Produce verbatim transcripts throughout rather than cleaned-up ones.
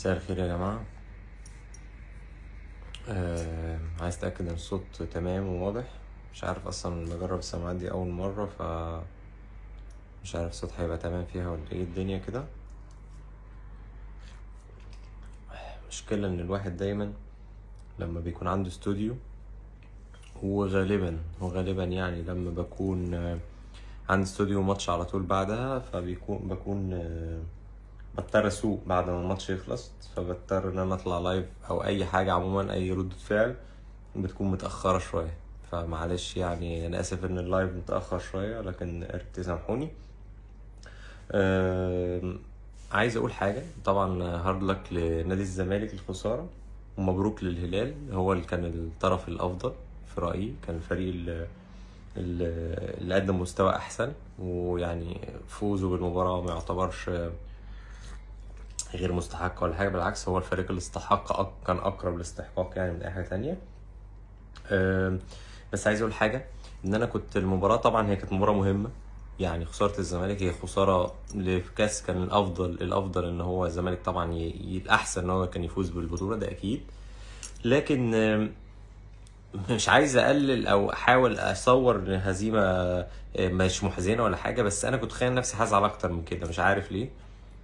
مساء الخير يا جماعة. آه عايز اتأكد ان الصوت تمام وواضح. مش عارف اصلا بجرب السماعات دي اول مرة، ف مش عارف الصوت هيبقى تمام فيها ولا ايه الدنيا كده. مشكلة ان الواحد دايما لما بيكون عنده استوديو، وغالبا وغالبا يعني لما بكون آه، عندي استوديو ماتش على طول بعدها، فبيكون بكون آه، بضطر اسوق بعد ما الماتش يخلص، فبضطر ان انا اطلع لايف او اي حاجة عموما، اي ردة فعل بتكون متأخرة شوية. فمعلش يعني انا اسف ان اللايف متأخر شوية، لكن تسامحوني. آم، عايز اقول حاجة. طبعا هارد لك لنادي الزمالك الخسارة، ومبروك للهلال، هو اللي كان الطرف الافضل في رأيي. كان الفريق اللي, اللي قدم مستوى احسن، ويعني فوزه بالمباراة ما يعتبرش غير مستحق ولا حاجة، بالعكس هو الفريق اللي استحق، أك- كان اقرب للاستحقاق يعني من اي حاجة تانية. آم، بس عايز اقول حاجه، ان انا كنت المباراه، طبعا هي كانت مباراه مهمه. يعني خساره الزمالك هي خساره لكاس، كان الافضل الافضل ان هو الزمالك طبعا ي- ي- الاحسن ان هو كان يفوز بالبطوله، ده اكيد. لكن آم، مش عايز اقلل او احاول اصور ان هزيمه آه، مش محزنه ولا حاجه، بس انا كنت خايل نفسي هزعل اكتر من كده، مش عارف ليه.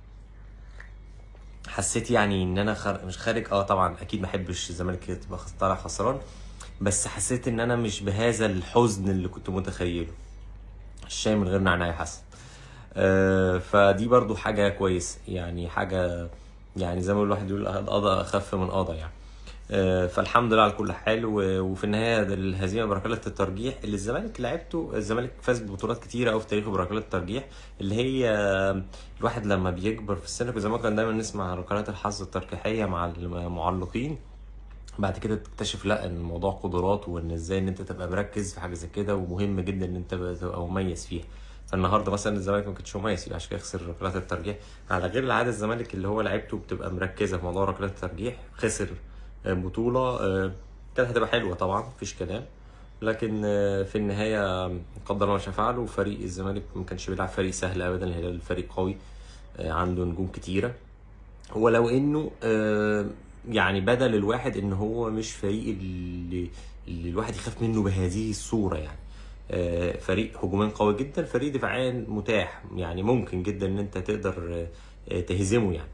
حسيت يعني ان انا خر... مش خارج. اه طبعا اكيد ما احبش الزمالك تبقى خس- طالع خسران، بس حسيت ان انا مش بهذا الحزن اللي كنت متخيله. الشاي من غير نعناع يا حسن. آه، فدي برضو حاجة كويسة، يعني حاجة، يعني زي ما الواحد يقول قضاء أخف من قضاء يعني. آه، فالحمد لله على كل حال. و- وفي النهاية الهزيمة بركلات الترجيح اللي الزمالك لعبته. الزمالك فاز ببطولات كتيرة أوي في تاريخه بركلات الترجيح، اللي هي آه، الواحد لما بيكبر في السن، كنت زمان كان دايما نسمع ركلات الحظ الترجيحية مع المعلقين. بعد كده تكتشف لا، ان الموضوع قدرات، وان ازاي ان انت تبقى مركز في حاجه زي كده، ومهم جدا ان انت تبقى مميز فيها. فالنهارده مثلا الزمالك ما كانش مميز فيه، عشان كده خسر ركلات الترجيح. على غير العاده الزمالك اللي هو لعيبته بتبقى مركزه في موضوع ركلات الترجيح، خسر آه، بطوله آه، كانت هتبقى حلوه طبعا، مفيش كلام. لكن آه، في النهايه آه، قدر الله ما شاء فعل. وفريق الزمالك ما كانش بيلعب فريق سهل ابدا، الهلال فريق قوي آه، عنده نجوم كتيره. ولو انه آه، يعني بدل الواحد ان هو مش فريق اللي, اللي الواحد يخاف منه بهذه الصورة يعني. آه، فريق هجوميا قوي جدا، فريق دفاعيا متاح، يعني ممكن جدا ان انت تقدر آه، تهزمه يعني.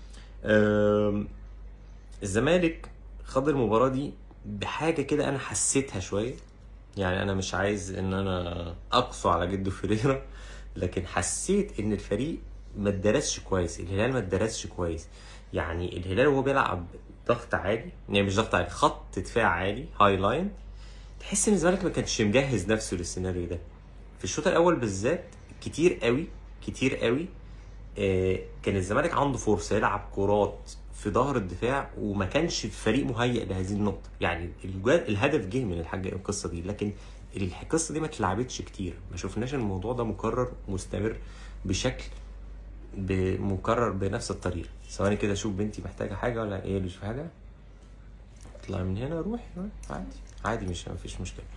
آم، الزمالك خد المباراة دي بحاجة كده انا حسيتها شوية. يعني انا مش عايز ان انا اقسو على جده فيريرا، لكن حسيت ان الفريق ما اتدرسش كويس، الهلال ما اتدرسش كويس. يعني الهلال وهو بيلعب ضغط عالي، يعني مش ضغط عالي، خط دفاع عالي، هاي لاين، تحس ان الزمالك ما كانش مجهز نفسه للسيناريو ده. في الشوط الاول بالذات كتير قوي، كتير قوي آه، كان الزمالك عنده فرصه يلعب كرات في ظهر الدفاع، وما كانش الفريق مهيئ لهذه النقطه. يعني الجوال الهدف جه من الحاجه القصه دي، لكن القصه دي ما اتلعبتش كتير، ما شفناش الموضوع ده مكرر مستمر بشكل ب- مكرر بنفس الطريقه. ثواني كده اشوف بنتي محتاجه حاجه ولا ايه، مش في حاجه. اطلع من هنا، روح عادي عادي، مش مفيش مشكله.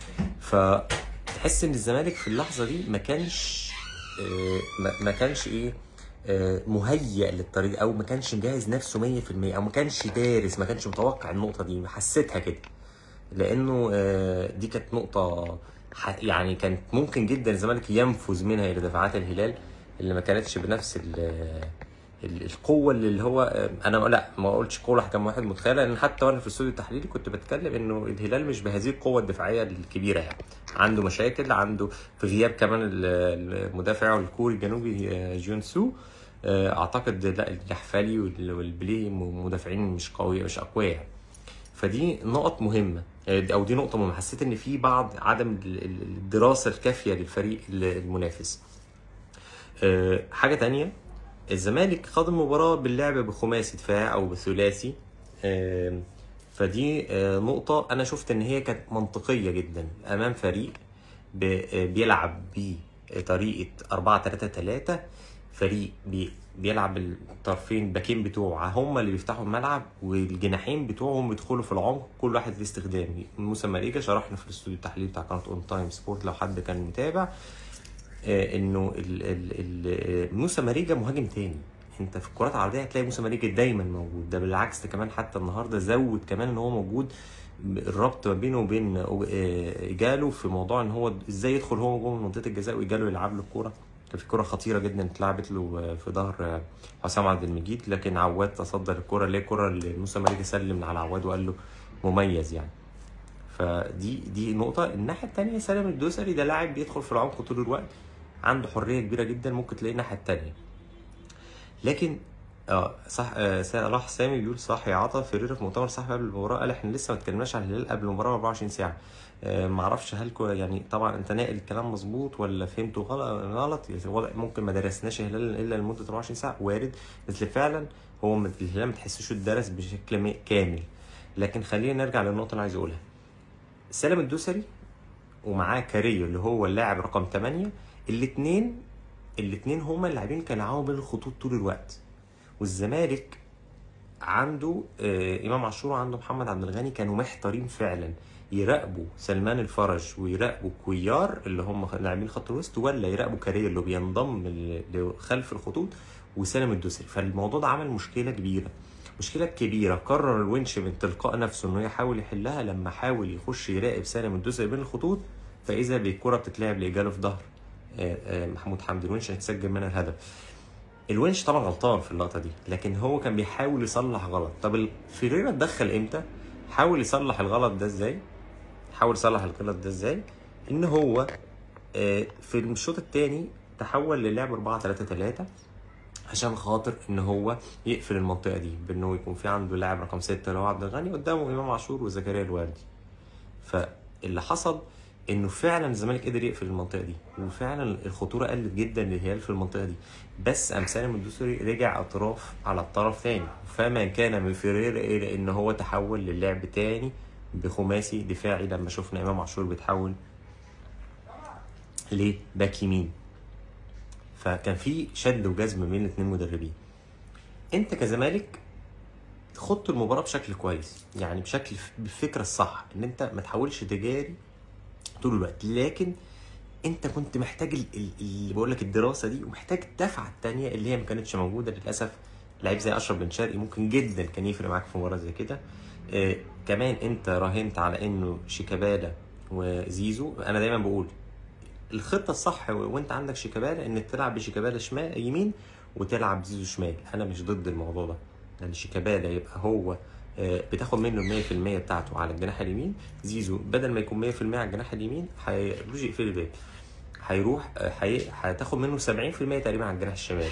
فتحس ان الزمالك في اللحظه دي ما كانش آه، ما ما كانش ايه آه، مهيئ للطريق، او ما كانش مجهز نفسه مية في المية، او ما كانش دارس، ما كانش متوقع النقطه دي. حسيتها كده، لانه آه، دي كانت نقطه ح- يعني كانت ممكن جدا الزمالك ينفذ منها الى دفاعات الهلال، اللي ما كانتش بنفس ال- ال- القوه اللي هو آه، انا لا ما قلتش قوه كم واحد متخيل، لان حتى وانا في الاستوديو التحليلي كنت بتكلم انه الهلال مش بهذه القوه الدفاعيه الكبيره يعني. عنده مشاكل، عنده في غياب كمان ال- المدافع الكوري الجنوبي آه، جون سو. آه، اعتقد لا، الجحفلي وال- والبليه مدافعين مش قوي، مش اقوياء يعني. فدي نقط مهمه آه، او دي نقطه مهمه. حسيت ان في بعض عدم ال- ال- الدراسه الكافيه للفريق المنافس. آه، حاجه تانية، الزمالك خد المباراة باللعب بخماسي دفاع أو بثلاثي. آم، فدي آه، نقطة أنا شفت إن هي كانت منطقية جدا أمام فريق ب- آه، بيلعب بطريقة أربعة تلاتة تلاتة. فريق بي- بيلعب الطرفين باكين بتوعه هم اللي بيفتحوا الملعب، والجناحين بتوعهم بيدخلوا في العمق، كل واحد ليه استخدام. موسى ماريجا شرحنا في الاستوديو التحليلي بتاع قناة اون تايم سبورت لو حد كان متابع، آه، انه ال- ال- ال- آه، موسى ماريجا مهاجم تاني. انت في الكرات العرضيه هتلاقي موسى مالك دايما موجود، ده بالعكس ده كمان حتى النهارده زود كمان ان هو موجود، الربط ما بينه وبين ايجالو في موضوع ان هو ازاي يدخل هو جوه منطقه الجزاء وايجالو يلعب له الكوره. كان في كوره خطيره جدا اتلعبت له في ظهر حسام عبد المجيد، لكن عواد تصدر الكوره اللي هي الكوره اللي موسى مالك سلم من على عواد وقال له مميز يعني. فدي دي نقطه. الناحيه الثانيه سالم الدوسري ده لاعب بيدخل في العمق طول الوقت، عنده حريه كبيره جدا، ممكن تلاقيه الناحيه الثانيه. لكن اه صح، آه راح سامي بيقول صح يا عطا، فيريرا في مؤتمر صحفي قبل المباراه قال احنا لسه ما اتكلمناش عن الهلال قبل المباراه ب أربعة وعشرين ساعه. آه ما اعرفش هل يعني طبعا انت ناقل الكلام مظبوط ولا فهمته غلط غلط يعني، ممكن ما درسناش الهلال الا لمده أربعة وعشرين ساعه، وارد، بس فعلا هو الهلال ما تحسوش اتدرس بشكل كامل. لكن خلينا نرجع للنقطه اللي عايز اقولها. سالم الدوسري ومعاه كاريو اللي هو اللاعب رقم ثمانية، الاثنين الاثنين هما اللاعبين كانوا معاهم بين الخطوط طول الوقت. والزمالك عنده آه امام عاشور وعنده محمد عبد الغني كانوا محتارين فعلا يراقبوا سلمان الفرج ويراقبوا كويار اللي هم لاعبين خط الوسط، ولا يراقبوا كارير اللي بينضم لخلف الخطوط وسالم الدوسري. فالموضوع ده عمل مشكله كبيره مشكله كبيره قرر الونش من تلقاء نفسه انه يحاول يحلها لما حاول يخش يراقب سالم الدوسري بين الخطوط، فاذا بالكره بتتلعب لايجاله في ظهر آه آه محمود حمدي، الونش هيتسجل منها الهدف. الونش طبعا غلطان في اللقطه دي، لكن هو كان بيحاول يصلح غلط. طب فيريرا اتدخل امتى؟ حاول يصلح الغلط ده ازاي؟ حاول يصلح الغلط ده ازاي؟ ان هو في الشوط الثاني تحول للعب أربعة ثلاثة ثلاثة عشان خاطر ان هو يقفل المنطقه دي بانه يكون في عنده لاعب رقم ستة اللي هو عبد الغني، قدامه امام عاشور وزكريا الوردي. فاللي حصل انه فعلا الزمالك قدر يقفل المنطقه دي، وفعلا الخطوره قلت جدا للهلال في المنطقه دي، بس قام سالم الدوسري رجع اطراف على الطرف ثاني، فما كان من فيريرا الى ان هو تحول للعب ثاني بخماسي دفاعي لما شفنا امام عاشور بيتحول لباك يمين. فكان في شد وجذب بين الاثنين مدربين. انت كزمالك خدت المباراه بشكل كويس، يعني بشكل بالفكره الصح ان انت ما تحاولش تجاري طول الوقت، لكن انت كنت محتاج اللي بقول لك الدراسه دي، ومحتاج الدفعه الثانيه اللي هي ما كانتش موجوده للاسف. لعيب زي اشرف بن شرقي ممكن جدا كان يفرق معاك في مباراه زي كده. آه كمان انت راهنت على انه شيكابالا وزيزو. انا دايما بقول الخطه الصح وانت عندك شيكابالا انك تلعب بشيكابالا شمال يمين وتلعب زيزو شمال. انا مش ضد الموضوع ده، لان شيكابالا يبقى هو بتاخد منه مية في المية بتاعته على الجناح اليمين، زيزو بدل ما يكون مية في المية على الجناح اليمين هيروح يقفل الباب، هيروح هتاخد منه سبعين في المية تقريبا على الجناح الشمال.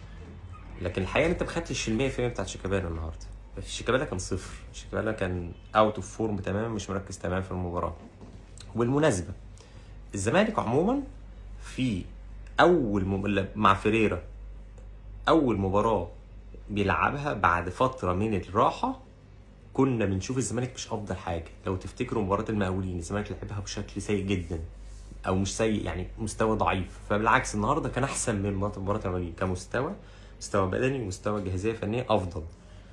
لكن الحقيقه انت ما خدتش ال مية في المية بتاعت شيكابالا النهارده. شيكابالا كان صفر، شيكابالا كان اوت اوف فورم تماما، مش مركز تماما في المباراه. وبالمناسبه الزمالك عموما في اول م... مع فيريرا اول مباراه بيلعبها بعد فتره من الراحه كنا بنشوف الزمالك مش افضل حاجه. لو تفتكروا مباراه المقاولين الزمالك لعبها بشكل سيء جدا، او مش سيء يعني مستوى ضعيف. فبالعكس النهارده كان احسن من مباراه المقاولين كمستوى، مستوى بدني ومستوى جاهزيه فنيه افضل.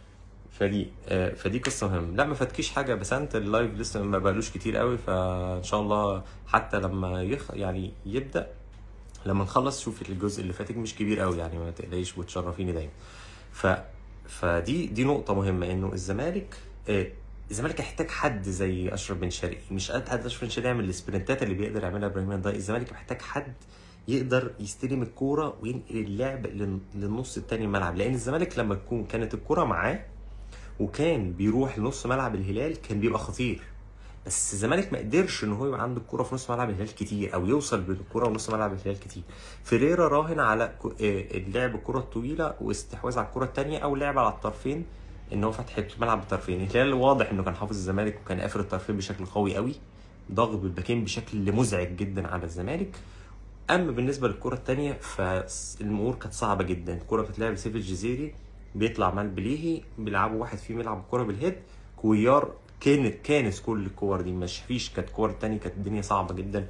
فدي آه فدي قصه مهمه. لا ما فاتكيش حاجه، بس انت اللايف لسه ما بقالوش كتير قوي، فان شاء الله حتى لما يخ يعني يبدا لما نخلص شوفي الجزء اللي فاتك مش كبير قوي يعني، ما تقلقيش وتشرفيني دايما. ف فدي دي نقطه مهمه انه الزمالك آه الزمالك يحتاج حد زي اشرف بن شرقي، مش قد حد اشرف بن شرقي يعمل السبرنتات اللي بيقدر يعملها ابراهيم ضاي. الزمالك محتاج حد يقدر يستلم الكوره وينقل اللعب للنص الثاني الملعب، لان الزمالك لما تكون كانت الكوره معاه وكان بيروح لنص ملعب الهلال كان بيبقى خطير. بس الزمالك ما قدرش ان هو يبقى عنده الكوره في نص ملعب الهلال كتير، او يوصل بالكوره لنص ملعب الهلال كتير. فيريرا راهن على اللعب الكره الطويله واستحواذ على الكره الثانيه، او لعب على الطرفين ان هو فتح الملعب بطرفين. الهلال واضح انه كان حافظ الزمالك وكان قافل الطرفين بشكل قوي قوي، ضغط بالباكين بشكل مزعج جدا على الزمالك. اما بالنسبه للكره الثانيه فالامور كانت صعبه جدا. الكره بتتلعب لسيف الجزيري بيطلع مال بليهي بيلعبوا واحد فيهم يلعب الكره بالهيد، كويار كانت كانس كل الكور دي مش فيش. كانت كور ثانيه كانت الدنيا صعبه جدا،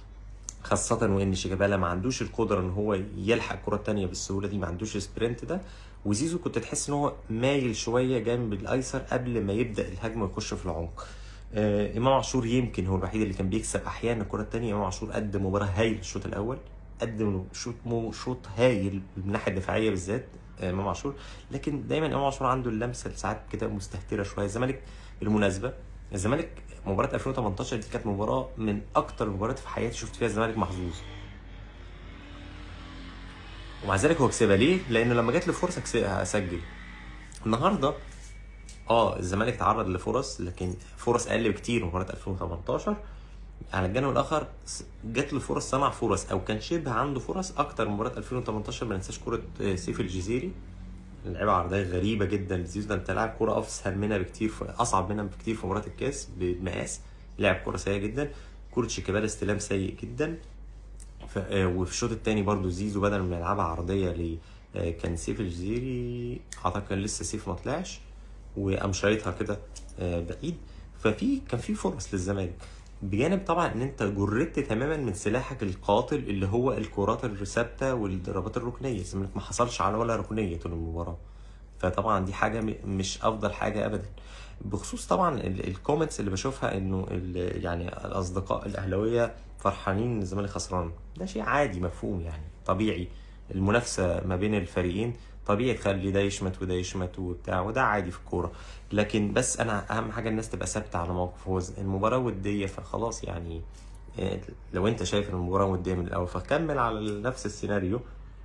خاصه وان شيكابالا ما عندوش القدره ان هو يلحق الكره الثانيه بالسهوله دي، ما عندوش السبرنت ده. وزيزو كنت تحس ان هو مايل شويه جنب الايسر قبل ما يبدا الهجمه ويخش في العمق. آه امام عاشور يمكن هو الوحيد اللي كان بيكسب احيانا الكره الثانيه. امام عاشور قدم مباراه هايله الشوط الاول، قدم شوط مو شوط هايل من الناحيه الدفاعيه بالذات آه، امام عاشور. لكن دايما امام عاشور عنده اللمسه ساعات كده مستهتره شويه. الزمالك بالمناسبه، الزمالك مباراه ألفين وتمنتاشر دي كانت مباراه من اكتر المباريات في حياتي شفت فيها الزمالك محظوظ، ومع ذلك هو كسبها. ليه؟ لانه لما جات له فرصه كس- اسجل. النهارده اه الزمالك تعرض لفرص، لكن فرص اقل بكتير من مباراه ألفين وتمنتاشر. على الجانب الاخر س- جات له فرص، صنع فرص او كان شبه عنده فرص اكتر من مباراه ألفين وتمنتاشر. ما ننساش كره آه، سيف الجزيري، لعبه عرضيه غريبه جدا لزيزو. ده انت لاعب كوره اسهل منها بكتير، في اصعب منها بكتير في مباراه الكاس بمقاس. لعب كوره سيئه جدا. كوره شيكابالا استلام سيء جدا. ف- آه، وفي الشوط الثاني برضو زيزو بدل ما يلعبها عرضيه ل آه، كان سيف الجزيري اعتقد كان لسه سيف ما طلعش، وقام شايطها كده آه، بعيد. ففي كان في فرص للزمالك، بجانب طبعا ان انت جردت تماما من سلاحك القاتل اللي هو الكرات الثابته والضربات الركنيه. الزمالك ما حصلش على ولا ركنيه طول المباراه، فطبعا دي حاجه م- مش افضل حاجه ابدا. بخصوص طبعا الكومنتس اللي بشوفها انه ال- يعني الاصدقاء الاهلاويه فرحانين ان الزمالك خسران، ده شيء عادي مفهوم يعني طبيعي. المنافسه ما بين الفريقين طبيعي تخلي ده يشمت وده يشمت وبتاع، وده عادي في الكوره. لكن بس انا اهم حاجه الناس تبقى ثابته على موقف، هو المباراه وديه فخلاص يعني. آه، لو انت شايف ان المباراه وديه من الاول فكمل على نفس السيناريو.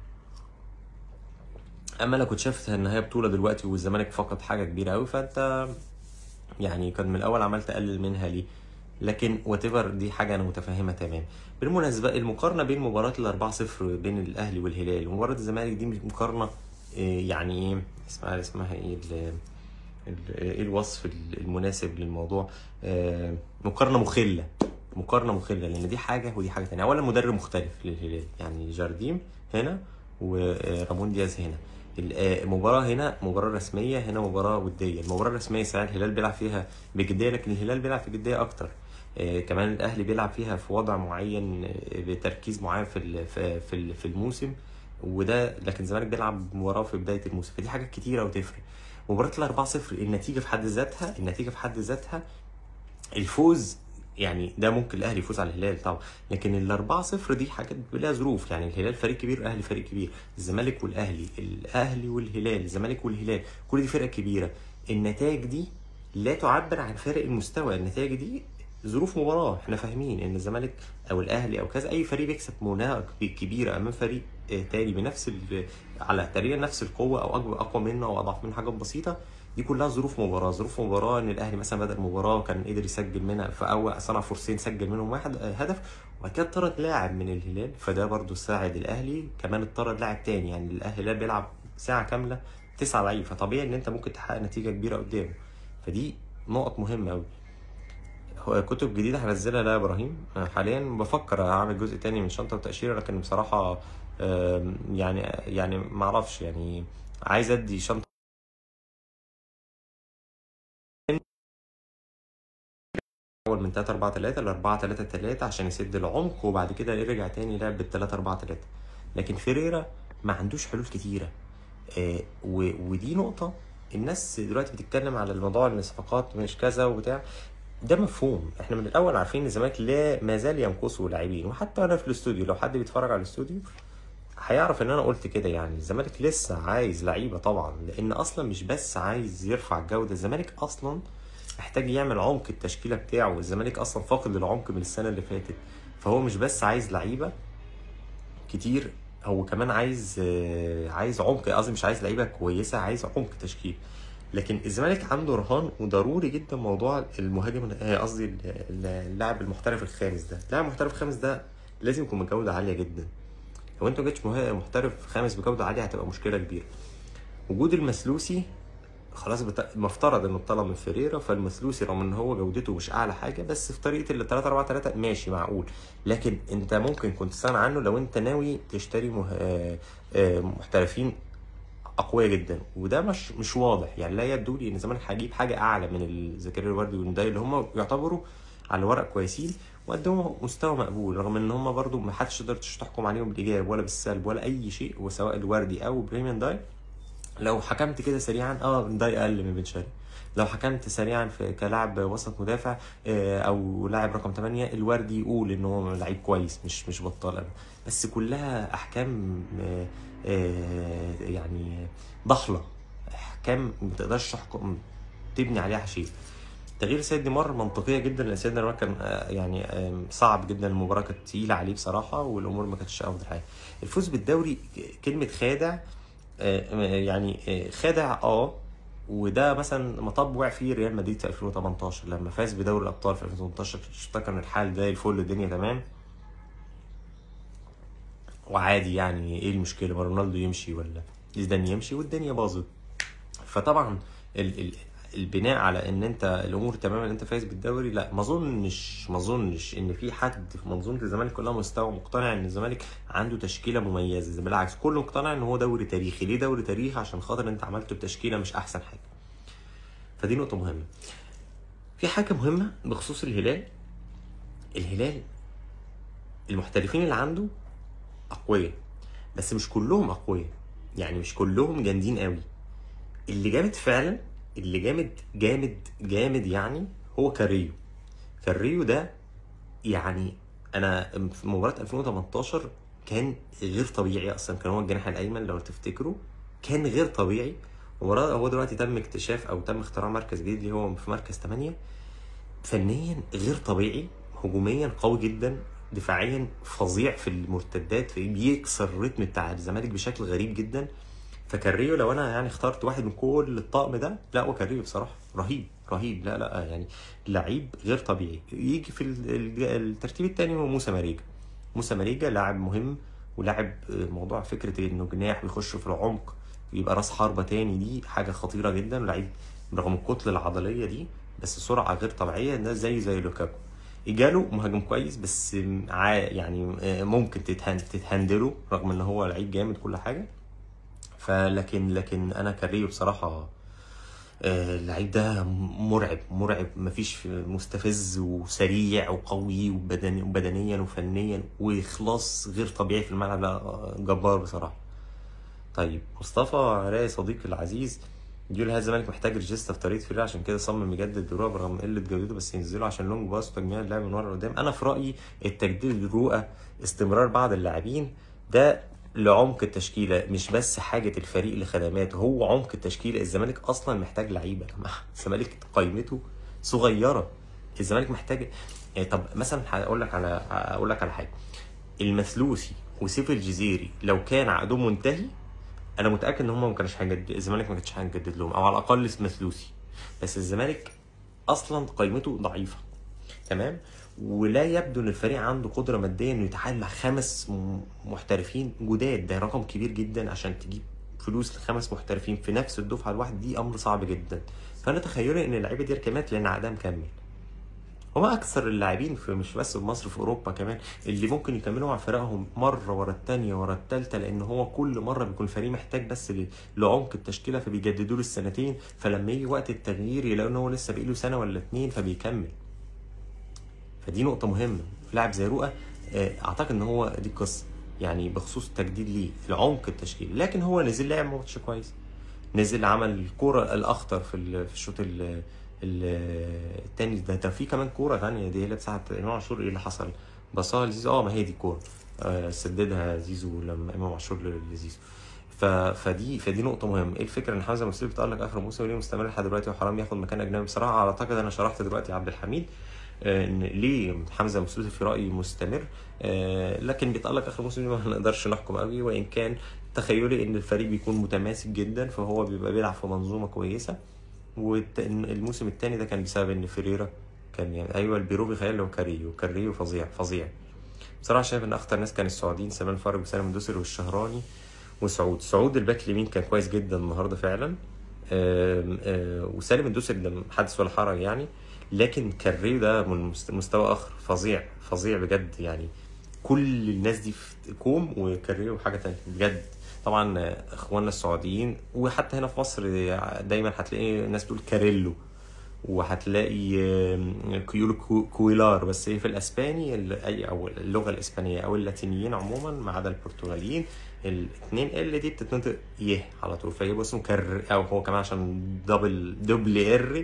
اما لو كنت شايف ان هي بطوله دلوقتي والزمالك فقد حاجه كبيره قوي، فانت يعني كان من الاول عمال تقلل منها ليه؟ لكن وات ايفر دي حاجه انا متفهمها تمام. بالمناسبه المقارنه بين مباراه ال أربعة صفر بين الاهلي والهلال ومباراه الزمالك دي مش مقارنه آه، يعني ايه اسمها اسمها ايه ال- ال- ايه الوصف المناسب للموضوع؟ آه، مقارنه مخله. مقارنه مخله لان دي حاجه ودي حاجه ثانيه. اولا مدرب مختلف للهلال، يعني جارديم هنا ورامون دياز هنا. المباراة هنا مباراة رسمية، هنا مباراة ودية. المباراة الرسمية ساعات الهلال بيلعب فيها بجدية، لكن الهلال بيلعب في جدية أكتر. آه، كمان الأهلي بيلعب فيها في وضع معين آه، بتركيز معين في ال- في في ال- في الموسم وده. لكن الزمالك بيلعب مباراة في بداية الموسم، فدي حاجات كتيرة وتفرق. مباراة ال أربعة صفر النتيجة في حد ذاتها، النتيجة في حد ذاتها الفوز يعني ده ممكن الاهلي يفوز على الهلال طبعا، لكن ال أربعة صفر دي حاجات بيبقى لها ظروف. يعني الهلال فريق كبير والاهلي فريق كبير، الزمالك والاهلي، الاهلي والهلال، الزمالك والهلال، كل دي فرق كبيره. النتائج دي لا تعبر عن فرق المستوى. النتائج دي ظروف مباراه. احنا فاهمين ان الزمالك او الاهلي او كذا اي فريق بيكسب مناهضه كبيره امام فريق آه، تاني بنفس ال- على تقريبا نفس القوه او اكبر اقوى منه او اضعف منه حاجات بسيطه. دي كلها ظروف مباراه. ظروف مباراه ان الاهلي مثلا بدا المباراه كان قدر يسجل منها في اول صنع فرصتين سجل منهم واحد آه، هدف، وبعد كده اتطرد لاعب من الهلال، فده برضو ساعد الاهلي. كمان اتطرد لاعب تاني، يعني الهلال بيلعب ساعه كامله تسعة لعيبه، فطبيعي ان انت ممكن تحقق نتيجه كبيره قدامه. فدي نقط مهمه قوي. هو كتب جديده هنزلها لا يا ابراهيم؟ آه، حاليا بفكر اعمل جزء تاني من شنطه وتاشيره، لكن بصراحه آم، يعني يعني ما اعرفش يعني. عايز ادي شنطه اول من تلاتة أربعة تلاتة ل أربعة تلاتة تلاتة عشان يسد العمق، وبعد كده يرجع تاني لعب بال تلاتة أربعة تلاتة. لكن فيريرا ما عندوش حلول كتيره. آه و- ودي نقطه. الناس دلوقتي بتتكلم على الموضوع ان الصفقات مش كذا وبتاع، ده مفهوم. احنا من الاول عارفين ان الزمالك لا ما زال ينقصه لاعبين، وحتى انا في الاستوديو لو حد بيتفرج على الاستوديو هيعرف ان انا قلت كده. يعني الزمالك لسه عايز لعيبه طبعا، لان اصلا مش بس عايز يرفع الجوده، الزمالك اصلا محتاج يعمل عمق التشكيله بتاعه. الزمالك اصلا فاقد العمق من السنه اللي فاتت، فهو مش بس عايز لعيبه كتير، هو كمان عايز آه، عايز عمق. قصدي مش عايز لعيبه كويسه، عايز عمق تشكيل. لكن الزمالك عنده رهان وضروري جدا موضوع المهاجم آه، قصدي ال- ال- اللاعب المحترف الخامس ده. اللاعب المحترف الخامس ده لازم يكون بجوده عاليه جدا. لو انت ما جبتش مه- محترف خامس بجوده عاليه هتبقى مشكله كبيره. وجود المسلوسي خلاص بت... مفترض انه اتطلب من فيريرا، فالمسلوسي رغم ان هو جودته مش اعلى حاجه بس في طريقه ال تلاتة أربعة تلاتة ماشي معقول. لكن انت ممكن كنت تستغنى عنه لو انت ناوي تشتري مه... آه، آه، محترفين اقوياء جدا، وده مش مش واضح. يعني لا يبدو لي ان الزمالك هيجيب حاجه اعلى من الزكريا الوردي والنداي اللي هم يعتبروا على الورق كويسين وقدموا مستوى مقبول، رغم ان هم برضو ما حدش يقدر تحكم عليهم بالايجاب ولا بالسلب ولا اي شيء. وسواء الوردي او بريميان داي، لو حكمت كده سريعا اه داي اقل من بن شرقي، لو حكمت سريعا في كلاعب وسط مدافع آه، او لاعب رقم تمانية، الوردي يقول ان هو لعيب كويس مش مش بطال ابدا. بس كلها احكام آه، آه، يعني ضحله، احكام ما تقدرش تحكم تبني عليها شيء. تغيير سيد نيمار منطقيه جدا، لان سيد نيمار كان آه، يعني آه، صعب جدا، المباراه كانت تقيله عليه بصراحه والامور ما كانتش افضل حاجه. الفوز بالدوري كلمه خادع، آه، يعني آه، خادع اه وده مثلا مطب وقع فيه ريال مدريد في ألفين وتمنتاشر لما فاز بدوري الابطال في ألفين وتمنتاشر، افتكر ان الحال زي الفل الدنيا تمام وعادي، يعني ايه المشكله، ما رونالدو يمشي ولا زيدان يمشي والدنيا باظت. فطبعا ال ال البناء على ان انت الامور تمام ان انت فايز بالدوري، لا ما اظنش ما اظنش ان في حد في منظومه الزمالك كلها مستوى مقتنع ان الزمالك عنده تشكيله مميزه. بالعكس كله مقتنع ان هو دوري تاريخي. ليه دوري تاريخي؟ عشان خاطر انت عملته بتشكيله مش احسن حاجه. فدي نقطه مهمه. في حاجه مهمه بخصوص الهلال. الهلال المحترفين اللي عنده اقوياء، بس مش كلهم اقوياء، يعني مش كلهم جامدين قوي. اللي جامد فعلا، اللي جامد جامد جامد يعني هو كاريو. كاريو ده يعني انا في مباراه ألفين وتمنتاشر كان غير طبيعي اصلا، كان هو الجناح الايمن لو تفتكروا، كان غير طبيعي. مباراه هو دلوقتي تم اكتشاف او تم اختراع مركز جديد اللي هو في مركز تمانية. فنيا غير طبيعي، هجوميا قوي جدا، دفاعيا فظيع في المرتدات، بيكسر الريتم بتاع الزمالك بشكل غريب جدا. فكاريو لو انا يعني اخترت واحد من كل الطقم ده، لا هو كاريو بصراحه رهيب رهيب، لا لا يعني لعيب غير طبيعي. يجي في ال- ال- الترتيب الثاني هو موسى ماريجا. موسى ماريجا لاعب مهم، ولاعب موضوع فكره انه جناح بيخش في العمق يبقى راس حربه تاني، دي حاجه خطيره جدا. لعيب رغم الكتله العضليه دي بس سرعه غير طبيعيه، ده زي زي لوكاكو. جاله مهاجم كويس بس عا يعني ممكن تتهن تتهندله رغم ان هو لعيب جامد كل حاجه. فلكن لكن انا كاريو بصراحه آه، اللعيب ده مرعب مرعب، مفيش مستفز وسريع وقوي وبدني وبدنيا وفنيا واخلاص غير طبيعي في الملعب، لا جبار بصراحه. طيب مصطفى عراقي صديقي العزيز بيقول هذا الزمالك محتاج ريجستا في طريقه فيرا، عشان كده صمم يجدد دروع برغم قله جودته، بس ينزلوا عشان لونج باس وتجميع اللعب من ورا لقدام. انا في رايي التجديد الرؤى، استمرار بعض اللاعبين ده لعمق التشكيله، مش بس حاجه الفريق لخدماته، هو عمق التشكيله. الزمالك اصلا محتاج لعيبه يا جماعه، الزمالك قائمته صغيره، الزمالك محتاج يعني. طب مثلا هقول لك على اقول لك على حاجه، المثلوثي وسيف الجزيري لو كان عقدهم منتهي انا متاكد ان هم ما كانش هيجدد، الزمالك ما كانش هيجدد لهم، او على الاقل مثلوسي. بس الزمالك اصلا قيمته ضعيفه تمام، ولا يبدو ان الفريق عنده قدره ماديه انه يتعامل مع خمس م- محترفين جداد. ده رقم كبير جدا عشان تجيب فلوس لخمس محترفين في نفس الدفعه الواحده، دي امر صعب جدا. فانا تخيلي ان اللعيبه دي كمان لان عقدها مكمل. هما اكثر اللاعبين في مش بس في مصر، في اوروبا كمان، اللي ممكن يكملوا مع فرقهم مره ورا الثانيه ورا الثالثه، لان هو كل مره بيكون الفريق محتاج بس ل- لعمق التشكيله فبيجددوا له السنتين، فلما يجي وقت التغيير يلاقوا ان هو لسه باقي له سنه ولا اتنين فبيكمل. فدي نقطه مهمه. لاعب زي رؤى آه، اعتقد ان هو دي قصه يعني بخصوص التجديد ليه العمق التشكيلي، لكن هو نزل لعب ماتش كويس، نزل عمل الكوره الاخطر في ال- في الشوط ال- ال- التاني ده. ده في كمان كوره ثانيه دي هي اللي بتاعت امام عاشور، ايه اللي حصل؟ بصاها لزيزو، اه ما هي دي الكوره آه سددها زيزو لما امام عاشور لزيزو. ف... فدي فدي نقطه مهمه. ايه الفكره ان حمزه مسلم بتالق اخر موسم وليه مستمر لحد دلوقتي وحرام ياخد مكان اجنبي؟ بصراحه اعتقد انا شرحت دلوقتي يا عبد الحميد آه، ان ليه حمزه مسلوسي في رايي مستمر، آه، لكن بيتالق اخر موسم ما نقدرش نحكم قوي، وان كان تخيلي ان الفريق بيكون متماسك جدا فهو بيبقى بيلعب في منظومه كويسه. والموسم الثاني ده كان بسبب ان فيريرا كان يعني ايوه البيروفي خيال، وكاريو كاريو فظيع فظيع. بصراحه شايف ان اخطر ناس كان السعوديين، سلمان فارق وسالم الدوسري والشهراني وسعود. سعود الباك اليمين كان كويس جدا النهارده فعلا، آم، آه، وسالم الدوسري ده حدث ولا حرج يعني. لكن كاريو ده من مست- مستوى اخر، فظيع فظيع بجد يعني. كل الناس دي في كوم، وكاريو حاجه تانية بجد. طبعا آه، اخواننا السعوديين وحتى هنا في مصر آه، دايما هتلاقي الناس بتقول كاريلو، وهتلاقي آم، يقولوا كو- كويلار، بس هي في الاسباني ال- اي او اللغه الاسبانيه او اللاتينيين عموما ما عدا البرتغاليين الاثنين ال دي بتتنطق يه على طول، فيبقى اسمه كر، او هو كمان عشان دبل دبل ار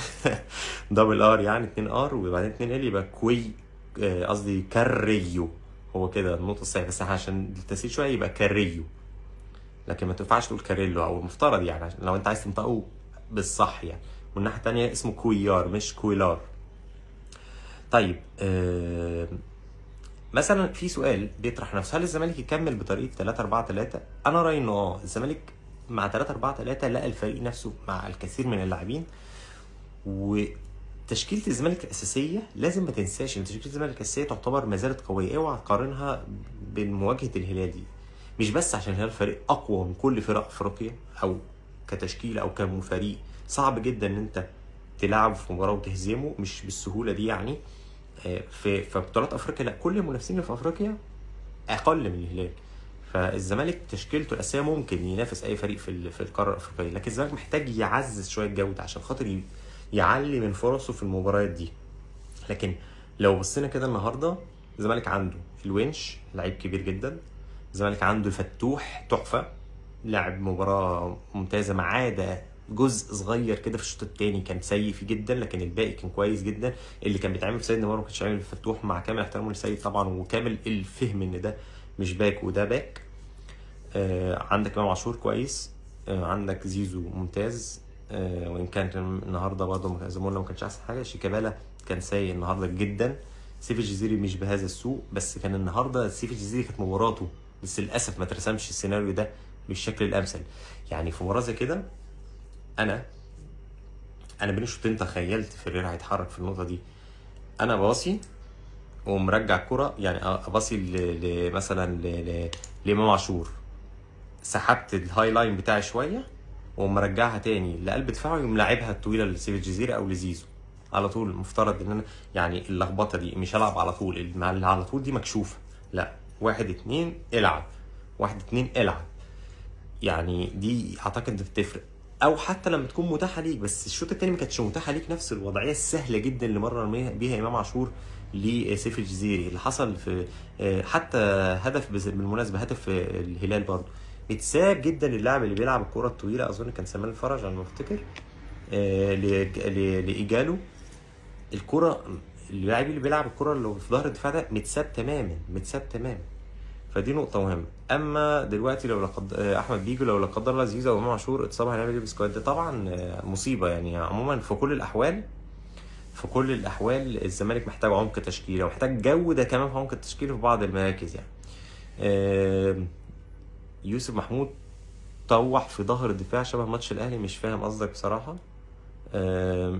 دبل ار يعني اتنين ار وبعدين اتنين ال يبقى كوي، آه، قصدي كاريو. هو كده النطق الصحيح، بس عشان التسهيل شويه يبقى كاريو، لكن ما تنفعش تقول كاريلو، او المفترض يعني عشان لو انت عايز تنطقه بالصح يعني. والناحيه التانيه اسمه كويار مش كويلار. طيب آه مثلا في سؤال بيطرح نفسه، هل الزمالك يكمل بطريقه ثلاثة أربعة ثلاثة؟ انا رايي انه اه الزمالك مع ثلاثة أربعة ثلاثة لقى الفريق نفسه مع الكثير من اللاعبين. وتشكيله الزمالك الاساسيه لازم ما تنساش ان تشكيله الزمالك الاساسيه تعتبر ما زالت قويه، اوعى تقارنها بمواجهه الهلال دي. مش بس عشان الهلال فريق اقوى من كل فرق افريقيا، او كتشكيله او كفريق صعب جدا ان انت تلعبه في مباراه وتهزمه، مش بالسهوله دي يعني. آه، في في بطولات افريقيا لا، كل المنافسين اللي في افريقيا اقل من الهلال. فالزمالك تشكيلته الاساسيه ممكن ينافس اي فريق في ال- في القاره الافريقيه، لكن الزمالك محتاج يعزز شويه جوده عشان خاطر ي- يعلي من فرصه في المباريات دي. لكن لو بصينا كده النهارده، الزمالك عنده الونش لعيب كبير جدا، الزمالك عنده فتوح تحفه، لعب مباراه ممتازه ما عدا جزء صغير كده في الشوط الثاني كان سيء فيه جدا، لكن الباقي كان كويس جدا. اللي كان بيتعمل في سيد نمر ما كانش عامل في فتوح، مع كامل احترامه لسيد طبعا وكامل الفهم ان ده مش باك وده باك. آه عندك امام عاشور كويس، آه عندك زيزو ممتاز، آه وان كان النهارده برضه زمونا ما كانش احسن حاجه. شيكابالا كان سيء النهارده جدا. سيف الجزيري مش بهذا السوء، بس كان النهارده سيف الجزيري كانت مباراته، بس للاسف ما ترسمش السيناريو ده بالشكل الامثل. يعني في مباراه زي كده انا انا بين الشوطين تخيلت فيريرا هيتحرك في النقطه دي، انا باصي ومرجع الكرة، يعني اباصي ل- ل- مثلا ل- ل- لامام عاشور، سحبت الهاي لاين بتاعي شويه ومرجعها تاني لقلب دفاعه، يقوم لاعبها الطويله لسيف الجزيره او لزيزو على طول. المفترض ان انا يعني اللخبطه دي مش هلعب على طول، الم- اللي على طول دي مكشوفه، لا واحد اتنين العب، واحد اتنين العب. يعني دي اعتقد بتفرق. او حتى لما تكون متاحه ليك، بس الشوط الثاني ما كانتش متاحه ليك نفس الوضعيه السهله جدا اللي مر بيها امام عاشور لسيف الجزيري. اللي حصل في آه، حتى هدف بز- بالمناسبه هدف آه، الهلال برضه متساب جدا اللاعب اللي بيلعب الكره الطويله، اظن كان سلمان الفرج على ما افتكر، آه، ل- ل- لايجالو. الكره اللاعب اللي بيلعب الكره اللي في ظهر الدفاع ده متساب تماما، متساب تماما. فدي نقطة مهمة. أما دلوقتي لو لقد أحمد بيجو لو لا قدر الله زيزو أو إمام عاشور اتصاب هنعمل إيه بالسكواد ده؟ طبعا آه، مصيبة يعني. عموما في كل الأحوال، في كل الأحوال الزمالك محتاج عمق تشكيلي ومحتاج جودة كمان في عمق التشكيلي في بعض المراكز يعني. آه، يوسف محمود طوح في ظهر الدفاع شبه ماتش الأهلي، مش فاهم قصدك بصراحة. آه،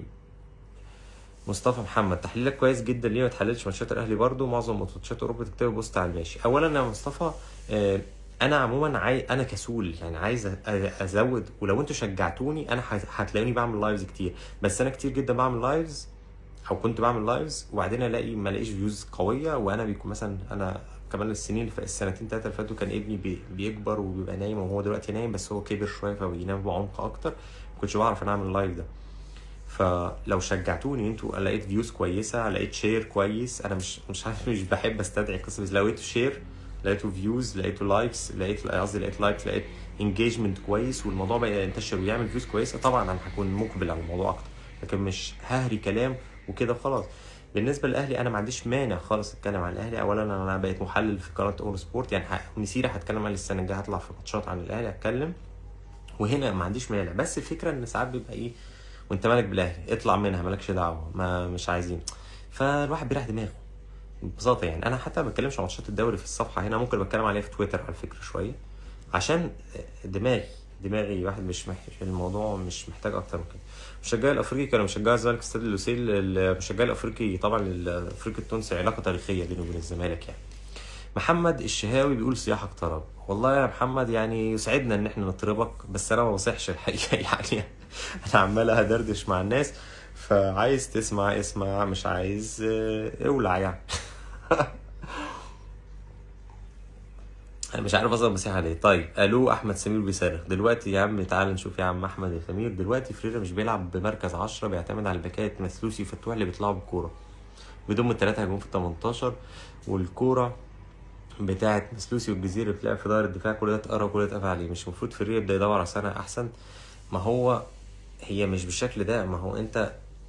مصطفى محمد تحليلك كويس جدا، ليه ما تحللش ماتشات الاهلي برضو؟ معظم ماتشات اوروبا تكتبه بوست على الماشي. اولا يا مصطفى، آه، انا عموما عاي... انا كسول يعني، عايز أ- ازود، ولو انتوا شجعتوني انا هت- هتلاقوني بعمل لايفز كتير. بس انا كتير جدا بعمل لايفز او كنت بعمل لايفز وبعدين الاقي ما الاقيش فيوز قويه، وانا بيكون مثلا انا كمان السنين اللي ف- السنتين ثلاثه اللي فاتوا كان ابني بي... بيكبر وبيبقى نايم، وهو دلوقتي نايم بس هو كبر شويه فبينام بعمق اكتر، ما كنتش بعرف انا اعمل لايف ده. فلو شجعتوني انتوا لقيت فيوز كويسه، لقيت شير كويس، انا مش مش عارف، مش بحب استدعي قصه، بس لقيتوا شير، لقيتوا فيوز، لقيتوا لايكس، لقيت قصدي لقيت لايكس، لقيت انجيجمنت كويس والموضوع بقى ينتشر ويعمل فيوز كويسه، طبعا انا هكون مقبل على الموضوع اكتر، لكن مش ههري كلام وكده وخلاص. بالنسبه للاهلي انا ما عنديش مانع خالص اتكلم عن الاهلي. اولا انا بقيت محلل في قناه اون سبورت يعني، مسيره هتكلم عن السنه الجايه، هطلع في ماتشات عن الاهلي هتكلم، وهنا ما عنديش مانع. بس الفكره ان ساعات بيبقى ايه، وانت مالك بالاهلي اطلع منها مالكش دعوه، ما مش عايزين. فالواحد بيريح دماغه ببساطه يعني. انا حتى ما بتكلمش عن ماتشات الدوري في الصفحه هنا، ممكن بتكلم عليها في تويتر على فكره شويه، عشان دماغي دماغي واحد مش محتاج الموضوع، مش محتاج اكتر من كده. مشجعي الافريقي كانوا مشجعي الزمالك في استاد اللوسيل. المشجعي الافريقي طبعا الافريقي التونسي علاقه تاريخيه بينه وبين الزمالك يعني. محمد الشهاوي بيقول صياحك طرب. والله يا محمد يعني يسعدنا ان احنا نطربك، بس انا ما بصيحش الحقيقه يعني. انا عمال هدردش مع الناس، فعايز تسمع اسمع، مش عايز اه، اولع يعني. انا مش عارف اصلا مسيح عليه. طيب الو احمد سمير بيصرخ دلوقتي يا عم، تعال نشوف يا عم احمد يا سمير. دلوقتي فريرا مش بيلعب بمركز عشرة، بيعتمد على الباكات مسلوسي وفتوح اللي بيطلعوا بالكوره، بيضم الثلاثه هجوم في ال تمنتاشر، والكوره بتاعت مسلوسي والجزيرة بتلاقي في ظهر الدفاع، كل ده اتقرا وكل ده اتقفل عليه. مش المفروض فريرا يبدا يدور على سنه احسن؟ ما هو هي مش بالشكل ده. ما هو انت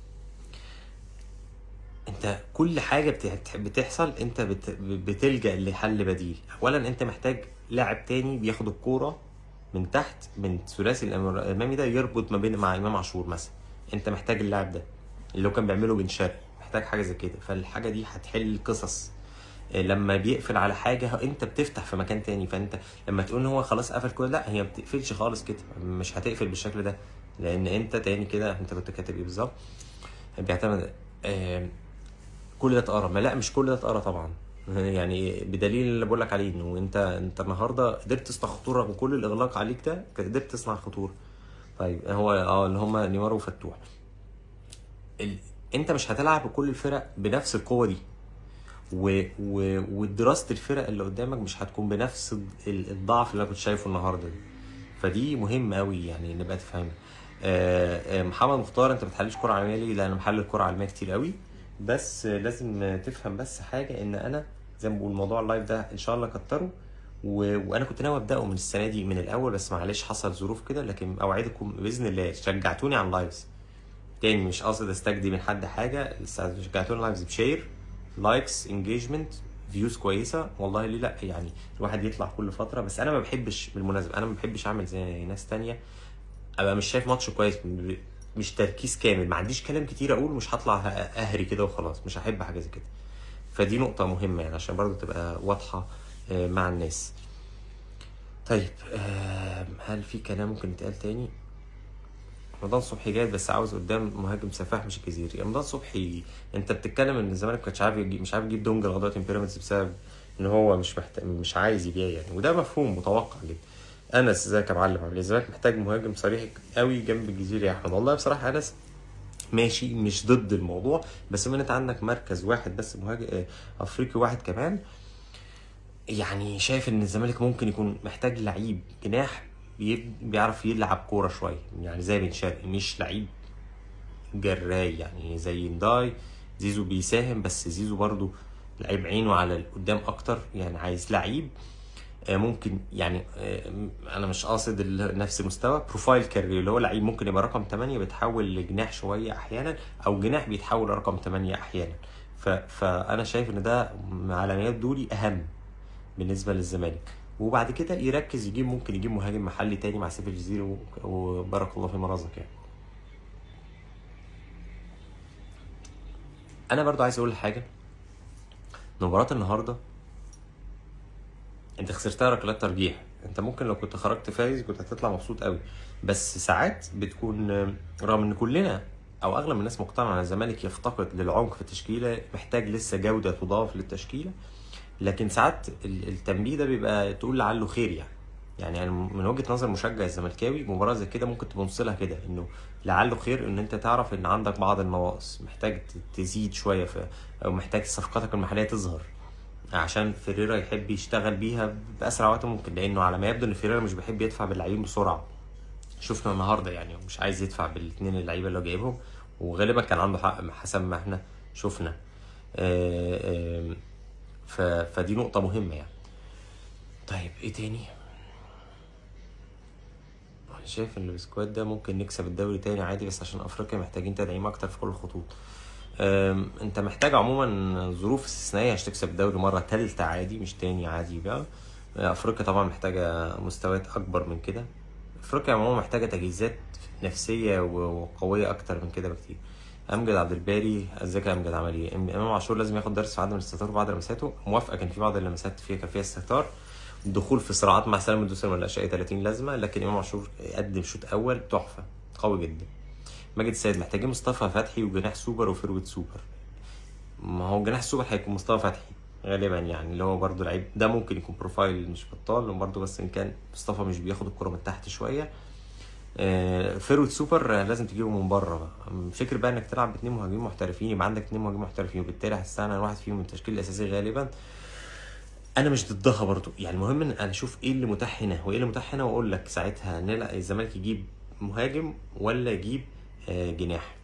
انت كل حاجه بت- بتحصل انت بت... بتلجأ لحل بديل. اولا انت محتاج لاعب تاني بياخد الكوره من تحت من ثلاثي الأمر- الامامي ده، يربط ما بين مع امام عاشور مثلا. انت محتاج اللاعب ده اللي هو كان بيعمله بن شرقي، محتاج حاجه زي كده. فالحاجه دي هتحل قصص. اه، لما بيقفل على حاجه انت بتفتح في مكان تاني. فانت لما تقول ان هو خلاص قفل كل، لا هي ما بتقفلش خالص كده، مش هتقفل بالشكل ده. لان انت تاني كده، انت كنت كاتب ايه بالظبط؟ بيعتمد اه، كل ده اتقرا. ما لا مش كل ده اتقرا طبعا. يعني بدليل اللي بقول لك عليه، انه انت انت النهارده قدرت تصنع خطوره رغم كل الاغلاق عليك ده، قدرت تصنع خطوره. طيب هو اه اللي هم نيمار وفتوح. ال... انت مش هتلعب بكل الفرق بنفس القوه دي، و... و... ودراسه الفرق اللي قدامك مش هتكون بنفس ال- الضعف اللي انا كنت شايفه النهارده دي. فدي مهم قوي يعني نبقى تفهمها. آه، آه، محمد مختار، انت ما بتحللش كرة عالمية ليه؟ لان انا محلل كرة عالمية كتير قوي. بس آه، لازم آه، تفهم بس حاجة، ان انا زي ما بقول موضوع اللايف ده ان شاء الله كتره. و... وانا كنت ناوي ابداه من السنه دي من الاول، بس معلش حصل ظروف كده. لكن اوعدكم باذن الله شجعتوني على اللايفز تاني، مش قاصد استجدي من حد حاجه. شجعتوني لايفز بشير، لايكس، انجيجمنت، فيوز كويسه. والله ليه لا يعني الواحد يطلع كل فتره. بس انا ما بحبش بالمناسبه، انا ما بحبش اعمل زي ناس تانية ابقى مش شايف ماتش كويس، مش تركيز كامل، ما عنديش كلام كتير اقول، مش هطلع اهري كده وخلاص. مش هحب حاجه زي كده. فدي نقطه مهمه يعني عشان برضو تبقى واضحه آه، مع الناس. طيب آه، هل في كلام ممكن يتقال تاني؟ رمضان صبحي جاي بس عاوز قدام مهاجم سفاح مش الجزيري. رمضان صبحي انت بتتكلم ان الزمالك ما كانش عارف يجيب، مش عارف يجيب دونجا لغايه بيراميدز بسبب ان هو مش محت... مش عايز يبيع يعني، وده مفهوم متوقع جدا. انس ازيك يا معلم؟ عامل ايه؟ الزمالك محتاج مهاجم صريح قوي جنب الجزيري يا احمد. والله بصراحه انس ماشي، مش ضد الموضوع، بس من انت عندك مركز واحد بس مهاجم آه، افريقي واحد كمان، يعني شايف ان الزمالك ممكن يكون محتاج لعيب جناح بيب- بيعرف يلعب كوره شويه، يعني زي بن شرقي، مش لعيب جراي يعني زي نداي. زيزو بيساهم، بس زيزو برضو لعيب عينه على القدام اكتر، يعني عايز لعيب آه، ممكن يعني آه، انا مش قاصد ال- نفس المستوى بروفايل كارير، اللي هو لعيب ممكن يبقى رقم تمانية بيتحول لجناح شويه احيانا، او جناح بيتحول لرقم تمانية احيانا. ف... فانا شايف ان ده على دوري اهم بالنسبه للزمالك. وبعد كده يركز يجيب، ممكن يجيب مهاجم محلي تاني مع سيف الجزيري و- وبارك الله فيما رزق يعني. انا برضو عايز اقول حاجه، مباراة النهارده انت خسرتها ركلات ترجيح. انت ممكن لو كنت خرجت فايز كنت هتطلع مبسوط قوي. بس ساعات بتكون، رغم ان كلنا او اغلب الناس مقتنعه ان الزمالك يفتقد للعمق في التشكيله، محتاج لسه جوده تضاف للتشكيله. لكن ساعات ال- التنبيه ده بيبقى تقول لعله خير يعني. يعني انا من وجهه نظر مشجع الزملكاوي، مباراه زي كده ممكن تبص لها كده، انه لعله خير، ان انت تعرف ان عندك بعض النواقص محتاج ت- تزيد شويه في، او محتاج صفقاتك المحليه تظهر عشان فيريرا يحب يشتغل بيها باسرع وقت ممكن. لانه على ما يبدو ان فيريرا مش بيحب يدفع باللاعبين بسرعه. شفنا النهارده يعني مش عايز يدفع بالاثنين اللعيبه اللي هو جايبهم، وغالبا كان عنده حق حسب ما احنا شفنا. آه، آه، ف- فدي نقطه مهمه يعني. طيب ايه تاني؟ أنا شايف ان السكواد ده ممكن نكسب الدوري تاني عادي، بس عشان افريقيا محتاجين تدعيم اكتر في كل الخطوط. أم، انت محتاج عموما ظروف استثنائيه عشان تكسب الدوري مره تالتة عادي، مش تاني عادي بقى. افريقيا طبعا محتاجه مستويات اكبر من كده. افريقيا عموما محتاجه تجهيزات نفسيه و- وقويه اكتر من كده بكتير. امجد عبد الباري، ازيك يا امجد؟ عمل ايه؟ إم- امام عاشور لازم ياخد درس في عدم الاستهتار بعض لمساته. موافقه، كان في بعض اللمسات فيها كان فيها استهتار، الدخول في صراعات مع سالم الدوسري ملقاش اي تلاتين لازمه. لكن امام عاشور قدم شوط اول تحفه قوي جدا. ماجد السيد، محتاجين مصطفى فتحي وجناح سوبر وفروت سوبر. ما هو جناح السوبر هيكون مصطفى فتحي غالبا، يعني اللي هو برضو لعيب ده ممكن يكون بروفايل مش بطال برضو، بس ان كان مصطفى مش بياخد الكرة من تحت شويه. آه، فيرويد سوبر آه، لازم تجيبه من بره بقى. فكر بقى انك تلعب باتنين مهاجمين محترفين، يبقى عندك اتنين مهاجمين محترفين، وبالتالي هتستغنى عن واحد فيهم من التشكيل الاساسي غالبا. انا مش ضدها برضو يعني، المهم ان انا اشوف ايه اللي متاح هنا وايه اللي متاح هنا، واقول لك ساعتها نلعب الزمالك يجيب مهاجم ولا يجيب آه، جناح.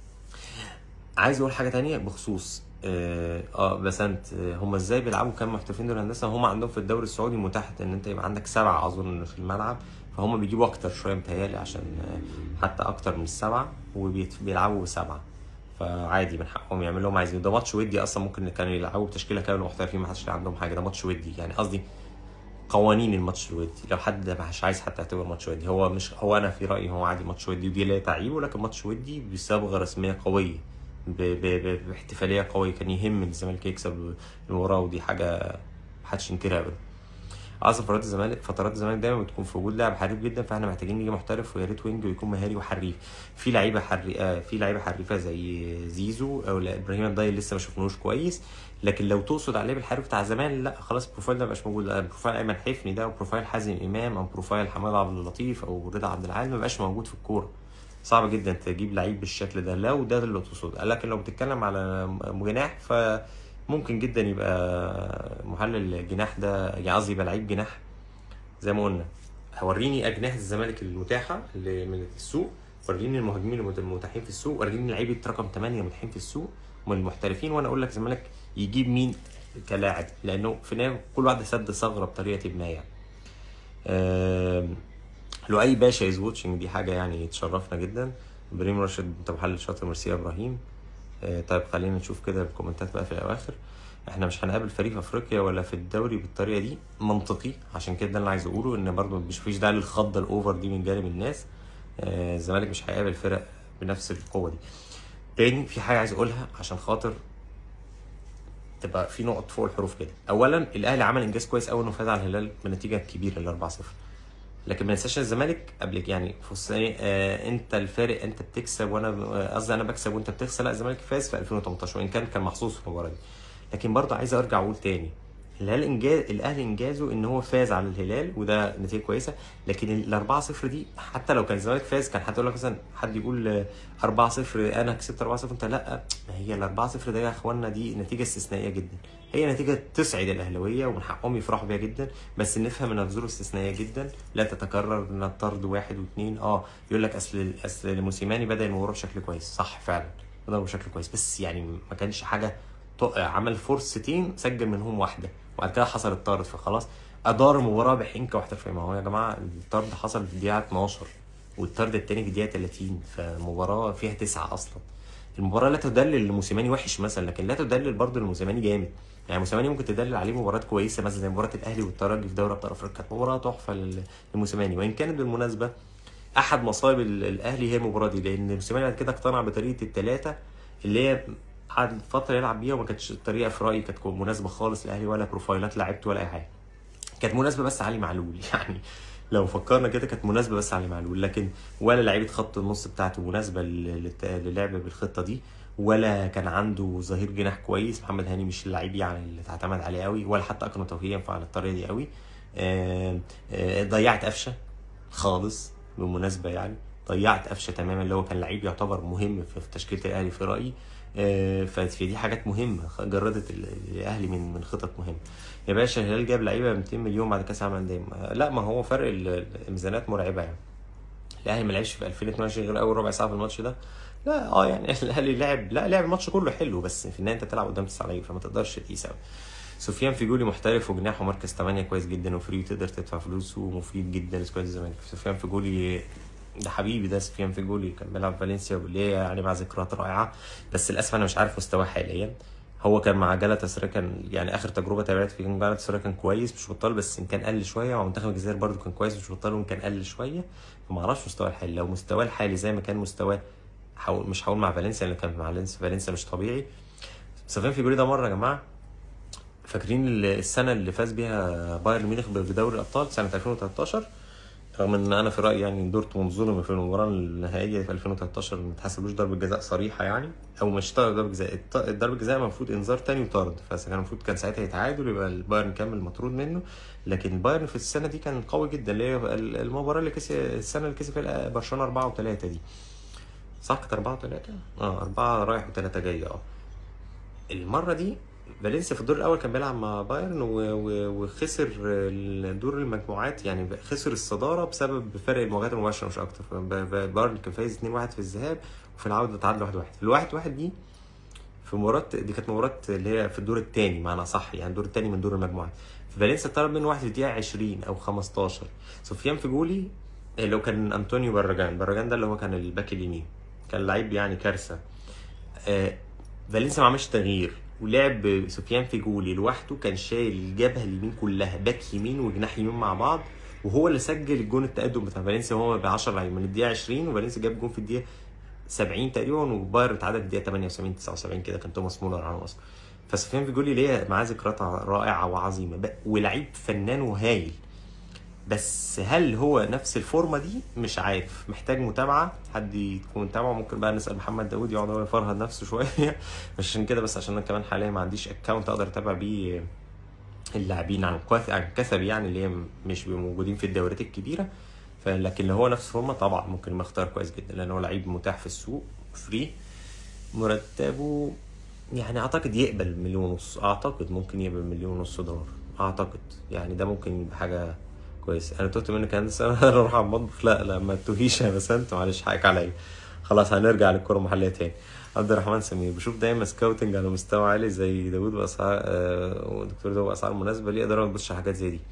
عايز اقول حاجه تانية بخصوص اه آه، بسنت، آه، هم ازاي بيلعبوا كام محترفين دول هندسه؟ هم عندهم في الدوري السعودي متاح ان انت يبقى عندك سبعه اظن في الملعب، فهم بيجيبوا اكتر شويه متهيألي، عشان آه، حتى اكتر من السبعه، وبيلعبوا بسبعه، فعادي من حقهم يعملوا اللي هم عايزينه. ده ماتش ودي اصلا، ممكن كانوا يلعبوا بتشكيله كامله محترفين ما حدش عندهم حاجه، ده ماتش ودي يعني، قصدي قوانين الماتش الودي، لو حد مش عايز حتى يعتبر ماتش ودي، هو مش هو انا في رايي هو عادي ماتش ودي ودي لا تعيبه، لكن ماتش ودي بصبغه رسميه قويه، ب- ب- ب- باحتفاليه قويه، كان يهم الزمالك يكسب المباراه، ودي حاجه محدش ينكرها ابدا. اصلا فترات الزمالك فترات الزمالك دايما بتكون في وجود لاعب حريف جدا، فاحنا محتاجين نيجي محترف، ويا ريت وينج ويكون مهاري وحريف. في لعيبه حري... آه، في لعيبه حريفه زي زيزو او لا ابراهيم الضاي لسه ما شفناهوش كويس، لكن لو تقصد على اللعيب الحريف بتاع زمان لا خلاص البروفايل ده مبقاش موجود. لا، بروفايل ايمن حفني ده، وبروفايل حازم امام، او بروفايل حماد عبد اللطيف او رضا عبد العال ما بقاش موجود في الكوره. صعب جدا تجيب لعيب بالشكل ده لو ده اللي تقصد، لكن لو بتتكلم على جناح فممكن جدا يبقى محلل الجناح ده، يعني قصدي يبقى لعيب جناح زي ما قلنا. وريني اجنحه الزمالك المتاحه اللي من السوق، وريني المهاجمين المتاحين في السوق، وريني لعيبه رقم ثمانية متاحين في السوق من المحترفين، وانا اقول لك الزمالك يجيب مين كلاعب، لانه في النهايه كل واحد سد ثغره بطريقه ما يعني. آم، لؤي باشا از واتشنج، دي حاجه يعني تشرفنا جدا. ابراهيم راشد انت محلل شاطر، ميرسي يا ابراهيم. آه، طيب خلينا نشوف كده الكومنتات بقى في الاواخر. احنا مش هنقابل فريق في افريقيا ولا في الدوري بالطريقه دي، منطقي، عشان كده ده اللي عايز اقوله، ان برضو مش فيش داعي للخضه الاوفر دي من جانب الناس. آه، الزمالك مش هيقابل فرق بنفس القوه دي. تاني في حاجه عايز اقولها عشان خاطر تبقى في نقط فوق الحروف كده. اولا الاهلي عمل انجاز كويس قوي انه فاز على الهلال بنتيجه كبيره ال أربعة صفر، لكن ما ننساش الزمالك قبل يعني بص ايه، آه انت الفارق، انت بتكسب وانا آه، قصدي انا بكسب وانت بتخسر. لا الزمالك فاز في ألفين وتمنتاشر وان كان كان محظوظ في المباراه دي، لكن برضه عايز ارجع اقول تاني، الهلال انجاز، الاهلي انجازه ان هو فاز على الهلال وده نتيجه كويسه، لكن ال أربعة صفر دي حتى لو كان الزمالك فاز كان حد يقول لك مثلا، حد يقول آه، أربعة صفر انا كسبت أربعة صفر انت لا، ما هي ال أربعة صفر ده يا اخوانا دي نتيجه استثنائيه جدا، هي نتيجه تسعد الاهلاويه ومن حقهم يفرحوا بيها جدا، بس نفهم انها ظروف استثنائيه جدا لا تتكرر، انها طرد واحد واثنين. اه يقول لك اصل اصل موسيماني بدا المباراه بشكل كويس، صح فعلا بدا بشكل كويس، بس يعني ما كانش حاجه، ط- عمل فرصتين سجل منهم واحده، وبعد كده حصل الطرد، فخلاص ادار المباراه بحنكه واحترافيه. ما هو يا جماعه الطرد حصل في الدقيقه اتناشر، والطرد الثاني في الدقيقه تلاتين، فالمباراه فيها تسعه اصلا. المباراه لا تدلل لموسيماني وحش مثلا، لكن لا تدلل برضه لموسيماني جامد. يعني موسيماني ممكن تدلل عليه مباريات كويسه مثلا زي مباراه الاهلي والترجي في دوري ابطال افريقيا، كانت مباراه تحفه لل- لموسيماني، وان كانت بالمناسبه احد مصايب ال- الاهلي هي المباراه دي، لان موسيماني بعد كده اقتنع بطريقه الثلاثه اللي هي قعد فتره يلعب بيها، وما كانتش الطريقه في رايي كانت مناسبه خالص للاهلي، ولا بروفايلات لعيبته ولا اي حاجه، كانت مناسبه بس علي معلول يعني لو فكرنا كده كانت مناسبه بس علي معلول، لكن ولا لعيبه خط النص بتاعته مناسبه لل- للت- للعب بالخطه دي، ولا كان عنده ظهير جناح كويس. محمد هاني مش اللعيب يعني اللي تعتمد عليه قوي، ولا حتى اكرم توفيق ينفع على الطريقه دي قوي. آه، آه، ضيعت قفشه خالص بالمناسبه يعني، ضيعت قفشه تماما اللي هو كان لعيب يعتبر مهم في في تشكيله الاهلي في رايي. آه، ففي دي حاجات مهمه جردت ال- الاهلي من من خطط مهمه. يا باشا الهلال جاب لعيبه مئتين مليون بعد كاس العالم للانديه، ما- لا ما هو فرق ال- الميزانيات مرعبه يعني. الاهلي ما لعبش في ألفين واتنين وعشرين غير اول ربع ساعه في الماتش ده. لا اه يعني الاهلي لعب، لا لعب الماتش كله حلو، بس في النهايه انت تلعب قدام تسع لعيبه فما تقدرش تقيس قوي. سفيان فيجولي محترف وجناح ومركز ثمانية كويس جدا وفري، تقدر تدفع فلوسه ومفيد جدا لسكواد الزمالك. سفيان فيجولي ده حبيبي، ده سفيان فيجولي كان بيلعب في فالنسيا واللي هي يعني مع ذكريات رائعه، بس للاسف انا مش عارف مستواه حاليا. هو كان مع جالاتا سراي، كان يعني اخر تجربه تابعت في جالاتا سراي كان كويس مش بطال، بس ان كان قل شويه، ومع منتخب الجزائر برده كان كويس مش بطال وان كان قل شويه، فما اعرفش مستواه الحالي. لو مستواه الحالي زي ما كان مستواه، حاول مش هقول مع فالنسيا لان كان مع فالنسيا فالنسيا مش طبيعي. سفيان فيجولي ده مره يا جماعه، فاكرين السنه اللي فاز بيها بايرن ميونخ بدوري الابطال سنه ألفين وتلتاشر؟ رغم ان انا في رايي يعني دورتموند ظلم في المباراه النهائيه في ألفين وتلتاشر، ما اتحسبلوش ضربه جزاء صريحه يعني، او مش ضربه جزاء، الط- ضربه جزاء المفروض انذار تاني وطرد، فكان المفروض كان ساعتها يتعادل يبقى البايرن كمل مطرود منه. لكن البايرن في السنه دي كان قوي جدا، اللي هي المباراه اللي كسب السنه اللي كسب فيها برشلونه أربعة و3 دي، صح كانت أربعة و3، اه أربعة رايح و3 جاي اه. المره دي فالنسيا في الدور الاول كان بيلعب مع بايرن و... و... وخسر دور المجموعات، يعني خسر الصداره بسبب فرق المواجهات المباشره مش اكتر. بايرن كان فايز اتنين واحد في الذهاب، وفي العوده تعادل واحد واحد. في الواحد واحد دي في مباراه، دي كانت مباراه اللي هي في الدور الثاني معنى صح، يعني الدور الثاني من دور المجموعات. فالنسيا طلب منه واحد في الدقيقه عشرين او خمستاشر، سفيان فيجولي اللي هو كان انطونيو باراجان، باراجان ده اللي هو كان الباك اليمين، كان لعيب يعني كارثه. آه فالنسيا ما عملش تغيير ولعب سفيان فيجولي لوحده، كان شايل الجبهه اليمين كلها، باك يمين وجناح يمين مع بعض، وهو اللي سجل الجون التقدم بتاع فالنسيا. هو ب عشرة لعيبه من الدقيقه عشرين، وفالنسيا جاب جون في الدقيقه سبعين تقريبا، وبايرن اتعادل في الدقيقه تمانية وسبعين تسعة وسبعين كده، كان توماس مولر على مصر. فسفيان فيجولي ليه معاه ذكريات رائعه وعظيمه، ولعيب فنان وهايل. بس هل هو نفس الفورمه دي؟ مش عارف، محتاج متابعه، حد يكون متابعه. ممكن بقى نسال محمد داوود يقعد هو يفرهد نفسه شويه مش عشان كده، بس عشان انا كمان حاليا ما عنديش اكونت اقدر اتابع بيه اللاعبين عن عن كثب، يعني اللي هي مش موجودين في الدوريات الكبيره. فلكن اللي هو نفس الفورمه طبعا ممكن يختار كويس جدا، لان هو لعيب متاح في السوق فري. مرتبه يعني اعتقد يقبل مليون ونص، اعتقد ممكن يقبل مليون ونص دولار اعتقد، يعني ده ممكن يبقى حاجه كويس. انا توت منك هندسه اروح على المطبخ، لا لا ما تتوهيش يا بسنت، معلش حقك عليا. خلاص هنرجع للكره المحليه تاني. عبد الرحمن سمير، بشوف دايما سكاوتنج على مستوى عالي زي داوود باسعار آه ودكتور داوود باسعار مناسبه ليه، اقدر ما تبصش على حاجات زي دي.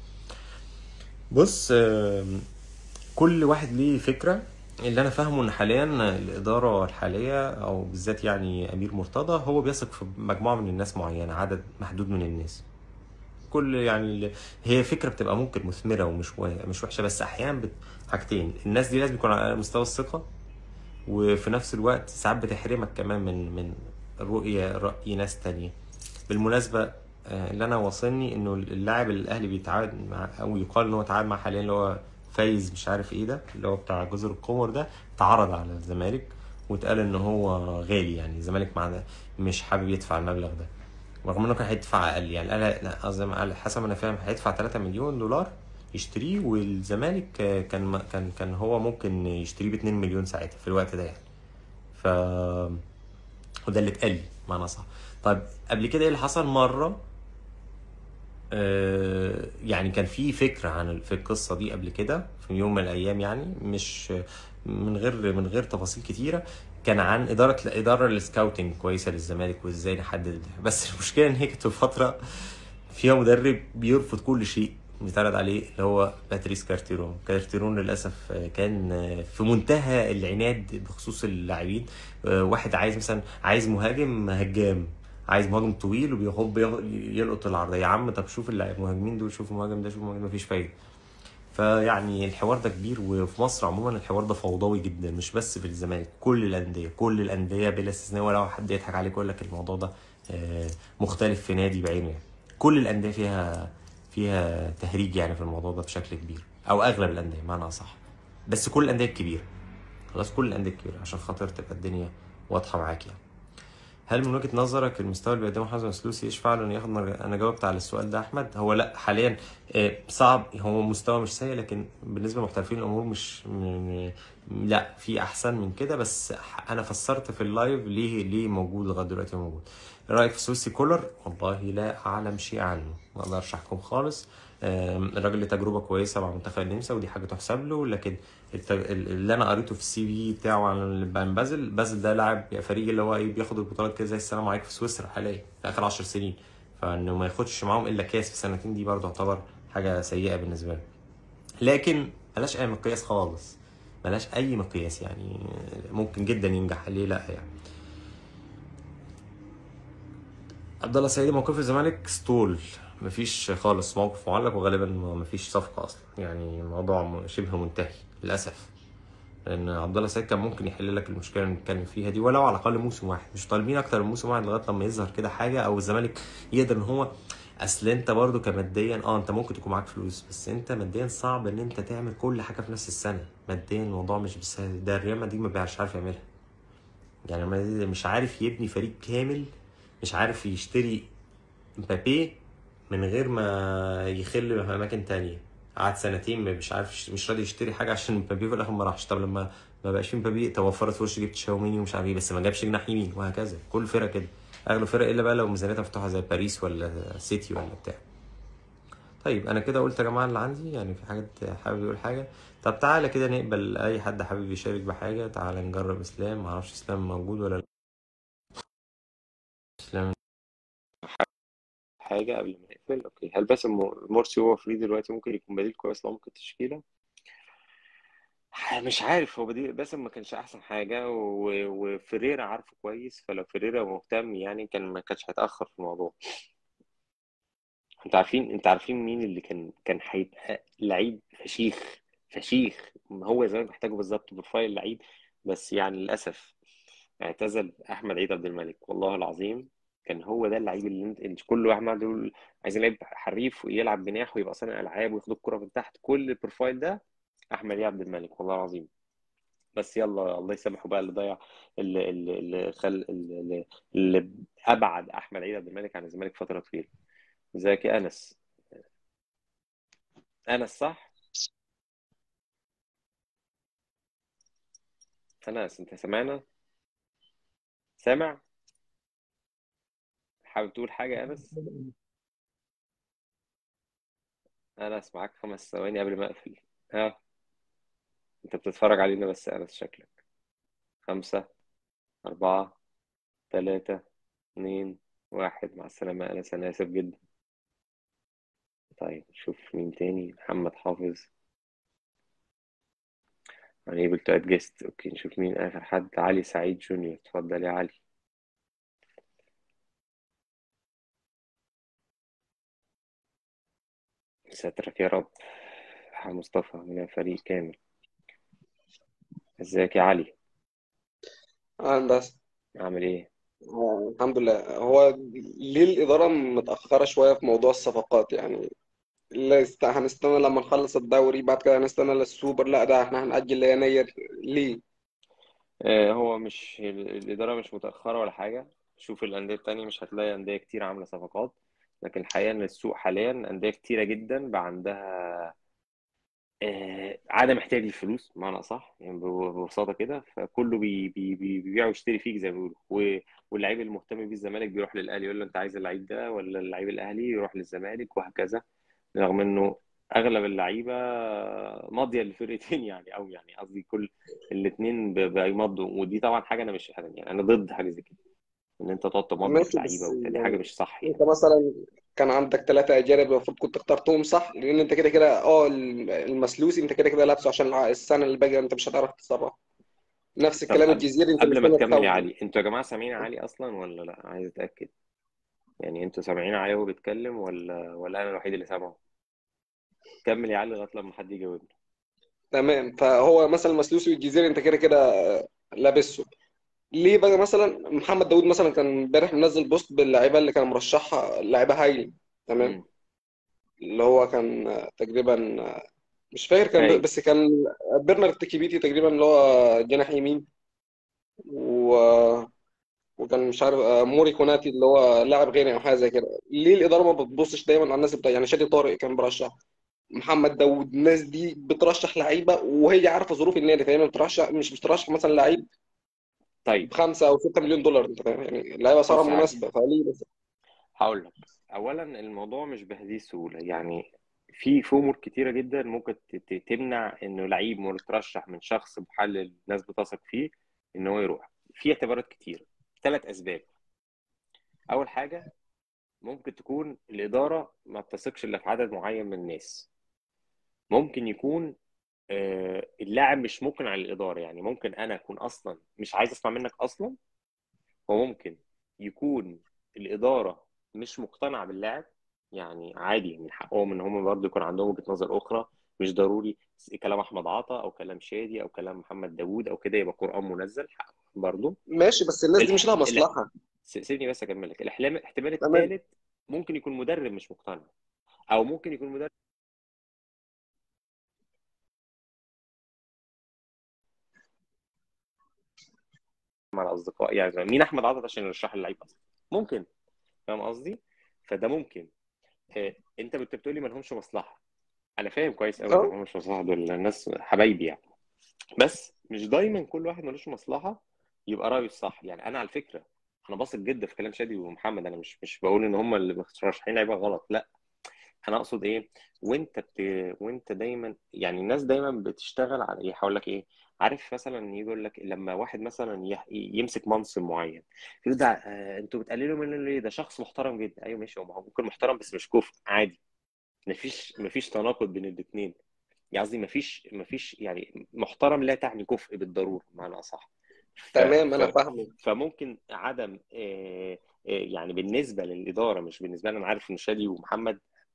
بص آه كل واحد ليه فكره. اللي انا فاهمه ان حاليا الاداره الحاليه او بالذات يعني امير مرتضى هو بيثق في مجموعه من الناس معينه، عدد محدود من الناس. كل يعني هي فكره بتبقى ممكن مثمره ومش مش وحشه، بس احيانا بت... حاجتين، الناس دي لازم يكون على مستوى الثقه، وفي نفس الوقت ساعات بتحرمك كمان من من رؤيه راي ناس تانية. بالمناسبه اللي انا واصلني انه اللاعب الاهلي بيتعاقد مع، او يقال ان هو تعاقد مع حاليا، اللي هو فايز مش عارف ايه ده، اللي هو بتاع جزر القمر ده، اتعرض على الزمالك واتقال ان هو غالي، يعني الزمالك مع مش حابب يدفع المبلغ ده، رغم انه كان هيدفع اقل. يعني قال قصدي قال حسب ما انا فاهم هيدفع تلاتة مليون دولار يشتريه، والزمالك كان كان كان هو ممكن يشتريه ب اتنين مليون ساعتها في الوقت ده يعني. ف وده اللي اتقال معنى صح. طيب قبل كده ايه اللي حصل مره؟ آه يعني كان في فكره عن في القصه دي قبل كده في يوم من الايام، يعني مش من غير من غير تفاصيل كتيره، كان عن اداره اداره السكاوتنج كويسه للزمالك وازاي نحدد. بس المشكله ان هي كانت في فتره فيها مدرب بيرفض كل شيء بيتعرض عليه، اللي هو باتريس كارتيرون. كارتيرون للاسف كان في منتهى العناد بخصوص اللاعبين. واحد عايز مثلا عايز مهاجم هجام، عايز مهاجم طويل وبيهوب يلقط العرضيه. يا عم طب شوف المهاجمين دول، شوف المهاجم ده، شوف المهاجم، مفيش فايده. فيعني الحوار ده كبير، وفي مصر عموما الحوار ده فوضوي جدا، مش بس في الزمالك، كل الانديه كل الانديه بلا استثناء، ولا حد يضحك عليك يقول لك الموضوع ده مختلف في نادي بعينه. يعني كل الانديه فيها فيها تهريج يعني في الموضوع ده بشكل كبير، او اغلب الانديه بمعنى اصح، بس كل الانديه الكبيره، خلاص كل الانديه الكبيره عشان خاطر تبقى الدنيا واضحه معاك. يعني هل من وجهه نظرك المستوى اللي بيقدمه حسن السلوسي يشفع له انه ياخد مر... انا جاوبت على السؤال ده احمد. هو لا حاليا صعب، هو مستوى مش سيء، لكن بالنسبه للمحترفين الامور مش م... لا في احسن من كده. بس انا فسرت في اللايف ليه ليه موجود لغايه دلوقتي موجود. رايك في سوسي كولر؟ والله لا اعلم شيء عنه، ما اقدرش احكم خالص. الراجل له تجربه كويسه مع منتخب النمسا ودي حاجه تحسب له، لكن اللي انا قريته في السي في بتاعه عن بازل، بازل ده لاعب فريق اللي هو ايه بياخد البطولات كده زي السلام عليكم في سويسرا حاليا في اخر عشر سنين، فانه ما ياخدش معاهم الا كاس في سنتين دي برضه تعتبر حاجه سيئه بالنسبه له. لكن ملاش اي مقياس خالص، ملاش اي مقياس، يعني ممكن جدا ينجح، ليه لا يعني. عبد الله سعيد، موقف الزمالك ستول، مفيش خالص موقف معلق، وغالبا مفيش صفقه اصلا، يعني الموضوع شبه منتهي للاسف. لان عبد الله سعيد كان ممكن يحل لك المشكله اللي بنتكلم فيها دي، ولو على الاقل موسم واحد، مش طالبين اكتر من موسم واحد لغايه لما يظهر كده حاجه، او الزمالك يقدر ان هو، اصل انت برضو كماديا اه انت ممكن تكون معاك فلوس، بس انت ماديا صعب ان انت تعمل كل حاجه في نفس السنه، ماديا الموضوع مش بالسهل ده. الريال مدريد ما بيعرفش عارف يعملها، يعني مش عارف يبني فريق كامل، مش عارف يشتري مبابي من غير ما يخل في اماكن تانية. قعد سنتين مش عارف مش راضي يشتري حاجه عشان مبابي في الاخر ما راحش. طب لما ما بقاش في مبابي توفرت فرصه جبت شاوميني ومش عارف ايه، بس ما جابش جناح يمين، وهكذا كل فرقه كده. اغلب فرق الا بقى لو ميزانيتها مفتوحه زي باريس ولا سيتي ولا بتاع. طيب انا كده قلت يا جماعه اللي عندي، يعني في حاجات حابب يقول حاجه؟ طب تعالى كده نقبل اي حد حابب يشارك بحاجه. تعالى نجرب اسلام، معرفش اسلام موجود ولا لا. اسلام حاجه قبل ما نقفل؟ اوكي. هل باسم مرسي هو فري دلوقتي ممكن يكون بديل كويس لو ممكن تشكيله؟ مش عارف. هو بديل باسم ما كانش احسن حاجه، و... وفريرا عارفه كويس، فلو فريرا مهتم يعني كان ما كانش هيتاخر في الموضوع. انت عارفين انت عارفين مين اللي كان كان هيبقى لعيب فشيخ فشيخ؟ هو زمان محتاجه بالظبط، بروفايل لعيب. بس يعني للاسف اعتزل احمد عيد عبد الملك، والله العظيم كان هو ده اللعيب اللي انت انت كل واحد قاعد يقول عايزين لعيب حريف ويلعب جناح ويبقى صانع العاب وياخد الكرة من تحت. كل البروفايل ده احمد عيد عبد الملك، والله العظيم. بس يلا الله يسامحه بقى اللي ضيع، اللي اللي اللي خل اللي, اللي ابعد احمد عيد عبد الملك عن الزمالك فتره طويله. ازيك يا انس؟ انس صح؟ انس انت سامعنا؟ سامع؟ حابب تقول حاجه يا انس؟ انس معاك خمس ثواني قبل ما اقفل. ها؟ انت بتتفرج علينا بس يا انس شكلك. خمسة، أربعة، تلاتة، اتنين، واحد. مع السلامة يا انس، أنا آسف جدا. طيب شوف مين تاني. محمد حافظ unable to add guest. اوكي نشوف مين آخر حد. علي سعيد جونيور، اتفضل يا علي. سترك يا رب. مصطفى من الفريق كامل. ازيك يا علي؟ هندسة. عامل ايه؟ آه، الحمد لله. هو ليه الإدارة متأخرة شوية في موضوع الصفقات يعني؟ لا است... هنستنى لما نخلص الدوري بعد كده هنستنى للسوبر؟ لا ده احنا هنأجل ليناير ليه؟ آه، هو مش الإدارة مش متأخرة ولا حاجة. شوف الأندية التانية مش هتلاقي أندية كتير عاملة صفقات. لكن الحقيقة إن السوق حاليا أندية كتيرة جدا بقى عندها آه، عدم احتياج للفلوس بمعنى أصح، يعني ببساطة كده. فكله بي بي بي بيبيع ويشتري فيك زي ما بيقولوا. و- واللعيب المهتم بيه الزمالك بيروح للأهلي يقول له أنت عايز اللعيب ده، ولا اللعيب الأهلي يروح للزمالك، وهكذا. رغم إنه أغلب اللعيبة ماضية للفرقتين يعني، أو يعني قصدي كل الاتنين ب- بيمضوا. ودي طبعا حاجة أنا مش يعني أنا ضد حاجة زي كده، إن أنت تقعد تمضي في ماشي لعيبة بس وبتاع. دي حاجة يعني مش صح انت يعني. مثلا كان عندك ثلاثة أجانب المفروض كنت اخترتهم صح، لأن انت كده كده اه المسلوسي انت كده كده لابسه عشان الع- السنة اللي باقية انت مش هتعرف تتصرف. نفس طب الكلام قبل الجزيري انت قبل ما مستني تكمل يا تخوفه. علي، انتوا يا جماعة سامعين علي أصلا ولا لأ؟ عايز أتأكد. يعني انتوا سامعين علي وهو بيتكلم، ولا ولا أنا الوحيد اللي سامعه؟ كمل يا علي لغاية لما حد يجاوبني. تمام. فهو مثلا المسلوسي والجزيري انت كده كده لابسه. ليه بقى مثلا محمد داوود مثلا كان امبارح منزل بوست باللعيبه اللي كان مرشحها لعيبه هايله؟ تمام. امم. اللي هو كان آه، تقريبا آه، مش فاكر كان ب- هايل. بس كان بيرنارد تكيبيتي تقريبا اللي هو جناح يمين، و... وكان مش عارف آه، موري كوناتي اللي هو لاعب غيري او حاجه زي كده. ليه الاداره ما بتبصش دايما على الناس بتاع يعني شادي طارق كان برشح محمد داوود؟ الناس دي بترشح لعيبه وهي عارفه ظروف النادي، فهي ما بترشح مش بترشح مثلا لعيب طيب بخمسة او ستة مليون دولار. انت فاهم يعني اللعيبه اسعارها بص يا علي، مناسبه فليه بس؟ هقول لك. أولا الموضوع مش بهذه السهولة يعني. في في أمور كتيرة جدا ممكن ت- ت- تمنع إنه لعيب مترشح من شخص محلل الناس بتثق فيه إن هو يروح. في اعتبارات كتير. ثلاث أسباب. أول حاجة، ممكن تكون الإدارة ما بتثقش إلا في عدد معين من الناس. ممكن يكون آه، اللاعب مش مقنع للإدارة. يعني ممكن أنا أكون أصلا مش عايز أسمع منك أصلا. وممكن يكون الإدارة مش مقتنعة باللاعب. يعني عادي من حقهم إن هم برضه يكون عندهم وجهة نظر أخرى. مش ضروري كلام أحمد عطا أو كلام شادي أو كلام محمد داوود أو كده يبقى قرآن منزل، حقهم برضه. ماشي بس الناس دي مش الح... لها لا، مصلحه. س- سيبني بس أكمل لك. الإحلام الاحتمال تمام. الثالث، ممكن يكون مدرب مش مقتنع، أو ممكن يكون مدرب مع الأصدقاء. يعني مين أحمد عطا عشان يرشح اللعيب أصلا؟ ممكن. فاهم قصدي؟ فده ممكن. آه، انت كنت بتقولي ما لهمش مصلحه. انا فاهم كويس قوي ان اه هم مش مصلحه، دول الناس حبايبي يعني. بس مش دايما كل واحد ملوش مصلحه يبقى رايه الصح. يعني انا على فكره انا باثق جدا في كلام شادي ومحمد، انا مش مش بقول ان هم اللي مرشحين لعيبه غلط، لا. انا اقصد ايه، وانت بت... وانت دايما يعني الناس دايما بتشتغل على ايه، هقول لك ايه. عارف مثلا يجي يقول لك لما واحد مثلا يح... يمسك منصب معين، يقول ده آه انتوا بتقللوا منه ليه، ده شخص محترم جدا. ايوه ماشي، هو ممكن محترم بس مش كفء، عادي. مفيش مفيش تناقض بين الاثنين. يعني قصدي مفيش مفيش يعني محترم لا تعني كفء بالضروره بمعنى اصح. ف... تمام، ف... انا فاهمه. فممكن عدم آه، آه، يعني بالنسبه للاداره، مش بالنسبه لي، انا عارف ان شادي ومحمد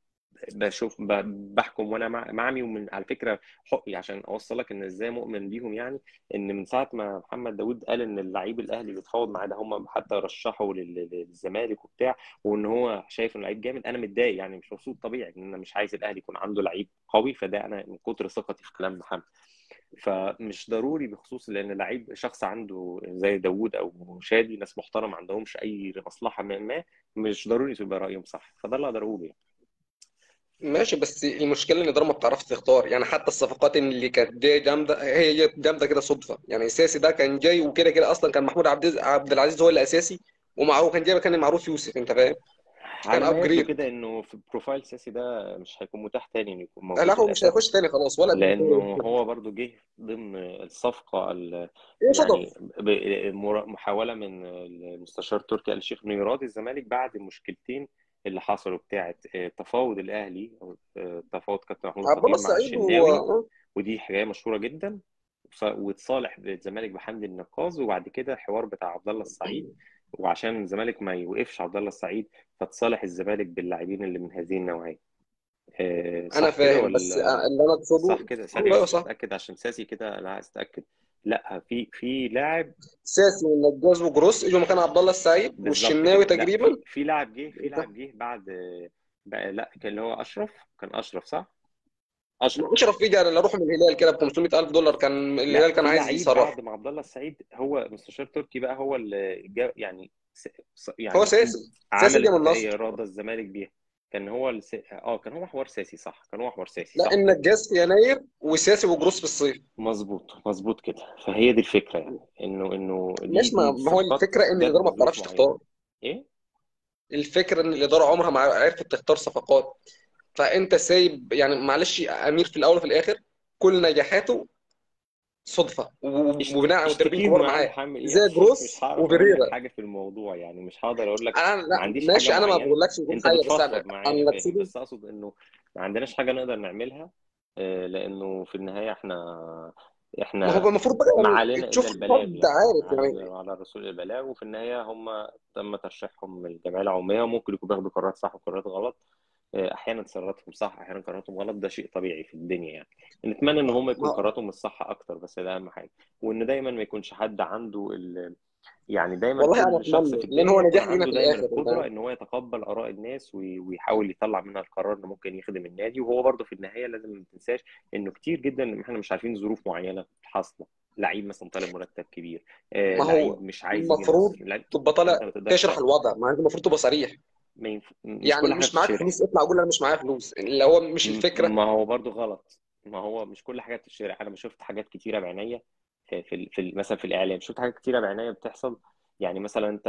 بشوف ب- بحكم وانا مع معمي. ومن على فكره حقي عشان اوصلك ان ازاي مؤمن بيهم يعني، ان من ساعه ما محمد داوود قال ان اللعيب الاهلي بيتفاوض معاه، ده هم حتى رشحوا لل- للزمالك وبتاع، وان هو شايف انه لعيب جامد، انا متضايق يعني، مش مبسوط طبيعي، ان انا مش عايز الاهلي يكون عنده لعيب قوي. فده انا من كتر ثقتي في كلام محمد. فمش ضروري بخصوص لان لعيب شخص عنده زي داوود او شادي ناس محترم ما عندهمش اي مصلحه ما ما، مش ضروري تبقى رايهم صح. فده اللي اقدر اقوله يعني. ماشي، بس المشكله ان الاداره ما بتعرفش تختار. يعني حتى الصفقات اللي كانت جايه جامده، هي جامده كده صدفه. يعني ساسي ده كان جاي وكده كده اصلا، كان محمود عبد عبد العزيز هو الاساسي، ومعروف كان جاي مكان معروف يوسف، انت فاهم؟ كان على ما يبدو ابجريد. كده انه في بروفايل ساسي ده مش هيكون متاح تاني انه يكون لا، موجود هو مش للاسف. هيخش تاني خلاص ولا لانه بالدوري. هو برضو جه ضمن الصفقه ال- ايه يعني صدف. ب- مر- محاوله من المستشار تركي آل الشيخ انه يراضي الزمالك بعد المشكلتين اللي حصلوا بتاعه آه، تفاوض الاهلي، او آه، تفاوض كابتن محمود عبد الله الخطيب مع السعيد الشناوي. و... ودي حاجه مشهوره جدا. وص- وتصالح الزمالك بحمدي النقاز، وبعد كده الحوار بتاع عبد الله السعيد، وعشان الزمالك ما يوقفش عبد الله السعيد فتصالح الزمالك باللاعبين اللي من هذه النوعيه. آه، انا صح كده فاهم، بس ولا؟ اللي انا صح اقصده. كده، ثانيه ايوه، ايوه، بس صح. اتاكد عشان ساسي كده، انا عايز اتاكد. لا، في في لاعب. ساسي والنجاز وجروس اجوا مكان عبد الله السعيد بالظبط والشناوي كده، لا، تقريبا. في في لاعب جه في لاعب جه بعد. بقى لا، كان اللي هو اشرف، كان اشرف صح. اشرف. اشرف فيجا اللي روح من الهلال كده ب خمسمائة الف دولار، كان الهلال لا، كان في عايز لعيب يصرحه. بعد ما عبد الله السعيد، هو مستشار تركي بقى هو اللي جا يعني س- س- هو يعني ساسي. ساسي عمل جه من اتفاقيه النصر. راضى الزمالك بيها. كان هو الس... اه كان هو حوار ساسي صح، كان هو حوار ساسي لا، صح كده. النجاز في يناير وساسي وجروس في الصيف. مظبوط مظبوط كده. فهي دي الفكره يعني، انه انه دي ماشي، ما دي ما هو الصفقات الفكره ان جت الاداره ما بظروف بتعرفش معينه. تختار. ايه. الفكره ان الاداره عمرها ما عرفت تختار صفقات. فانت سايب، يعني معلش، امير في الاول وفي الاخر كل نجاحاته صدفه، اشت... وبناء على مدربين اشتكيهم كبار يا عم معاه حامد زي يعني. مش جروس هعرف اقول لك وفيريرا. حاجه في الموضوع يعني، مش هقدر اقول لك. انا ما لا عنديش حاجه ماشي، انا ما معينه. بقولكش يكون انت حاجه، بس انا بتفضفض معايا انا انا فاهم، بقصده. بس اقصد انه ما عندناش حاجه نقدر نعملها. آه، لانه في النهايه احنا ما هو احنا المفروض بقى ما يعني علينا الا تشوف البلاغ حد يعني، عارف على يعني. على الرسول البلاغ. وفي النهايه هم تم ترشيحهم من الجمعيه العموميه، وممكن يكونوا بياخدوا قرارات صح وقرارات غلط. آه، احيانا قراراتهم صح، احيانا قراراتهم غلط، ده شيء طبيعي في الدنيا يعني. نتمنى ان هم يكون ما قراراتهم الصح اكتر، بس ده اهم حاجه. وان دايما ما يكونش حد عنده ال... يعني دايما والله انا كل شخص في اتمنى، لان الدنيا هو يكون نجاح لينا عنده في دايما الاخر، انت القدره ان هو يتقبل اراء الناس وي- ويحاول يطلع منها القرار اللي ممكن يخدم النادي. وهو برضه في النهايه لازم ما تنساش انه كتير جدا احنا مش عارفين ظروف معينه حاصله. لعيب مثلا طالب مرتب كبير، آه ما لعيب هو مش عايز يجي المفروض مصر، لعيب. تبقى طالع فانت ما تقدرش تشرح تحكم. الوضع. ما انت المفروض تبقى صريح. ما ينف... مش يعني كل حاجه مش معاك بتشرح. فلوس اطلع قول انا مش معايا فلوس، اللي هو مش م- الفكره. ما هو برضو غلط. ما هو مش كل حاجه بتشتري. انا شفت حاجات كتيره بعينيا في في ال- في ال- مثلا في الاعلام شفت حاجات كتيره بعينيا بتحصل. يعني مثلا انت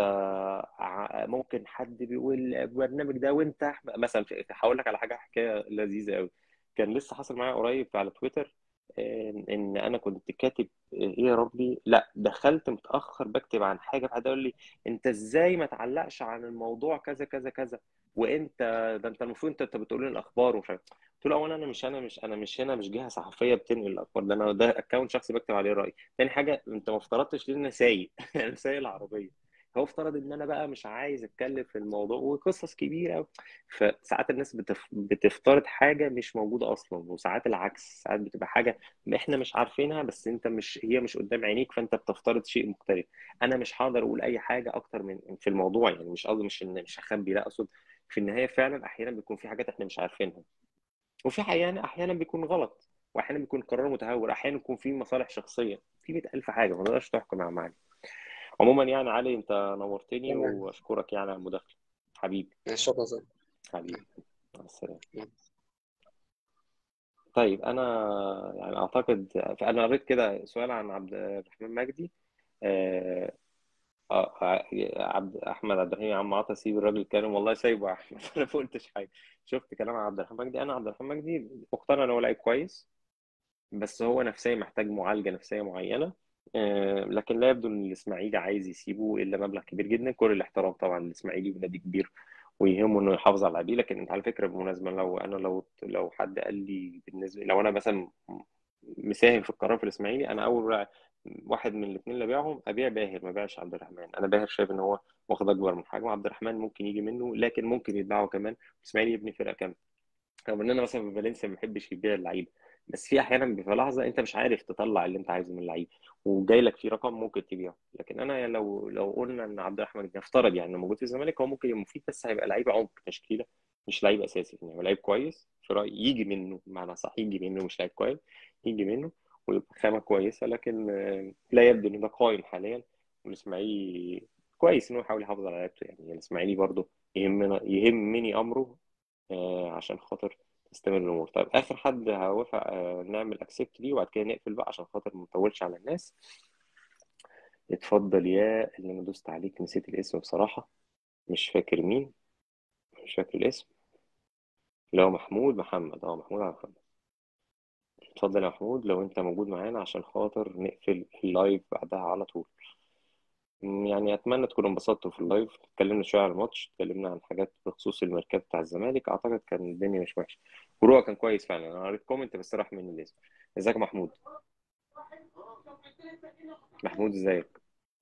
ع- ممكن حد بيقول البرنامج ده وانت أحمد- مثلا في- هقول لك على حاجه، حكايه لذيذه قوي. كان لسه حصل معايا قريب على تويتر. ان إن انا كنت كاتب ايه يا ربي، لا دخلت متاخر بكتب عن حاجه، فحد قال لي انت ازاي ما تعلقش عن الموضوع كذا كذا كذا، وانت ده انت المفروض انت انت بتقول لي الاخبار ومش عارف. قلت له اولا انا مش انا مش انا مش هنا مش جهه صحفيه بتنقل الاخبار، ده انا ده اكونت شخصي بكتب عليه رايي. تاني حاجه انت ما افترضتش ليه ان انا سايق. انا سايق العربيه. هو افترض ان انا بقى مش عايز اتكلم في الموضوع وقصص كبيره قوي. فساعات الناس بتف... بتفترض حاجه مش موجوده اصلا، وساعات العكس، ساعات بتبقى حاجه احنا مش عارفينها بس انت مش هي مش قدام عينيك فانت بتفترض شيء مختلف. انا مش هقدر اقول اي حاجه اكتر من في الموضوع يعني، مش قصدي مش إن- مش هخبي، لا اقصد في النهايه فعلا احيانا بيكون في حاجات احنا مش عارفينها. وفي احيانا احيانا بيكون غلط، واحيانا بيكون قرار متهور، احيانا يكون في مصالح شخصيه، في مئة الف حاجه ما نقدرش تحكم على معاني. عموما يعني علي، انت نورتني تمام. واشكرك يعني على المداخله. حبيبي. شكرا زي. حبيبي. مع السلامه. طيب انا يعني اعتقد انا قريت كده سؤال عن عبد الرحمن مجدي. آه، اه ع- عبد احمد عبد الرحيم يا عم عطا سيب الراجل كلام، والله سايبه يا احمد. انا ما قلتش حاجه. شفت كلام عبد الرحمن مجدي؟ انا عبد الرحمن مجدي مقتنع ان هو لعيب كويس، بس هو نفسيا محتاج معالجه نفسيه معينه. آه، لكن لا يبدو ان الاسماعيلي عايز يسيبه الا مبلغ كبير جدا. كل الاحترام طبعا للاسماعيلي ونادي كبير ويهمه انه يحافظ على اللاعبين. لكن انت على فكره بالمناسبه، لو انا لو لو حد قال لي بالنسبه، لو انا مثلا مساهم في القرار في الاسماعيلي، انا اول واحد من الاثنين اللي ابيعهم ابيع باهر، ما بيعش عبد الرحمن. انا باهر شايف ان هو واخد اكبر من حجمه، عبد الرحمن ممكن يجي منه لكن ممكن يتباعه كمان، الاسماعيلي يبني فرقه كامله. رغم ان انا مثلا في فالنسيا ما بحبش يبيع اللعيبه، بس في احيانا بيبقى لحظه انت مش عارف تطلع اللي انت عايزه من اللعيب، وجاي لك في رقم ممكن تبيعه. لكن انا لو لو قلنا ان عبد الرحمن نفترض يعني انه موجود في الزمالك، هو ممكن يبقى مفيد، بس هيبقى لعيب عمق تشكيله، مش لعيب اساسي. يعني هو لعيب كويس في رايي يجي منه، معنى صح يجي منه، مش لعيب كويس يجي منه ويبقى خامه كويسه. لكن آه، لا يبدو ان ده قائم حاليا. والاسماعيلي كويس ان هو يحاول يحافظ على لعيبته. يعني الاسماعيلي برضه يهمنا يهمني امره، آه، عشان خاطر تستمر الامور. طيب اخر حد هوافق آه، نعمل اكسبت ليه وبعد كده نقفل بقى عشان خاطر ما نطولش على الناس. اتفضل يا اللي انا دوست عليك، نسيت الاسم بصراحة، مش فاكر مين، مش فاكر الاسم. لو محمود محمد، اه محمود على محمد. اتفضل يا محمود لو انت موجود معانا عشان خاطر نقفل اللايف بعدها على طول. م، يعني اتمنى تكونوا انبسطتوا في اللايف. اتكلمنا شويه عن الماتش، اتكلمنا عن حاجات بخصوص الميركات بتاع الزمالك، اعتقد كان الدنيا مش وحشه. وروح كان كويس فعلا، انا قريت كومنت بس راح مني الاسم. ازيك يا محمود؟ محمود ازيك؟